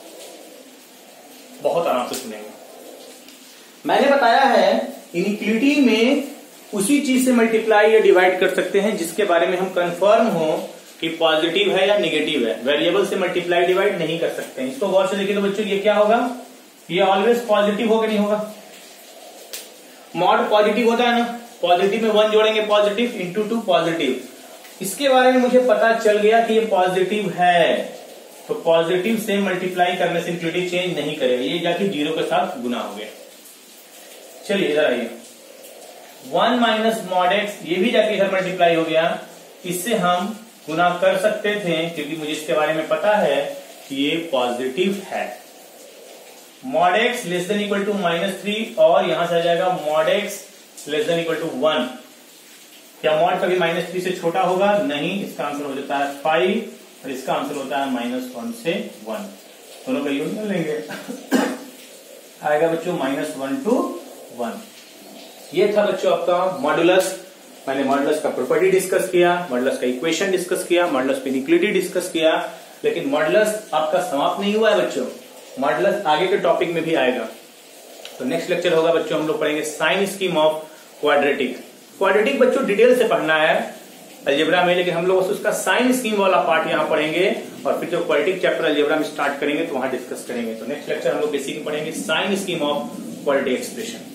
बहुत आराम से सुनेंगे। मैंने बताया है इनइक्वालिटी में उसी चीज से मल्टीप्लाई या डिवाइड कर सकते हैं जिसके बारे में हम कंफर्म हो कि पॉजिटिव है या नेगेटिव है। वेरिएबल से मल्टीप्लाई डिवाइड नहीं कर सकते हैं। इसको गौर से देखिए तो बच्चों ये क्या होगा, ये ऑलवेज पॉजिटिव होगा नहीं होगा? मॉड पॉजिटिव होता है ना, पॉजिटिव में 1 जोड़ेंगे पॉजिटिव इंटू 2 पॉजिटिव। इसके बारे में मुझे पता चल गया कि ये पॉजिटिव है, तो पॉजिटिव से मल्टीप्लाई करने से इनइक्वालिटी चेंज नहीं करेगा, ये जाके 0 के साथ गुना हो गया। चलिए इधर आइए, 1 माइनस मॉड एक्स, ये भी जाके इधर मल्टीप्लाई हो गया। इससे हम गुना कर सकते थे क्योंकि मुझे इसके बारे में पता है कि ये पॉजिटिव है। Mod x less than equal to -3, और यहां से आ जाएगा mod x less than equal to 1। क्या मॉड कभी -3 से छोटा होगा? नहीं, इसका आंसर हो जाता है 5, और इसका आंसर होता है -1 से 1। दोनों का यूनियन लेंगे आएगा बच्चों -1 to 1। ये था बच्चों आपका मॉडुलस। मैंने मॉडुलस का प्रॉपर्टी डिस्कस किया, मॉडुलस का इक्वेशन डिस्कस किया, मॉडुलस पे इनइक्वालिटी डिस्कस किया। लेकिन मॉडुलस आपका समाप्त नहीं हुआ है बच्चों, मॉडुलस आगे के टॉपिक में भी आएगा। तो नेक्स्ट लेक्चर होगा बच्चों, हम लोग पढ़ेंगे sign scheme of quadratic. Quadratic बच्चों डिटेल से पढ़ना है अलजेब्रा में, लेकिन हम लोग उसका साइन स्कीम वाला पार्ट यहाँ पढ़ेंगे, और फिर जो क्वाड्रेटिक चैप्टर अलजेब्रा में स्टार्ट करेंगे तो वहां डिस्कस करेंगे। तो नेक्स्ट लेक्चर हम लोग बेसिकली पढ़ेंगे sign scheme of quadratic expression.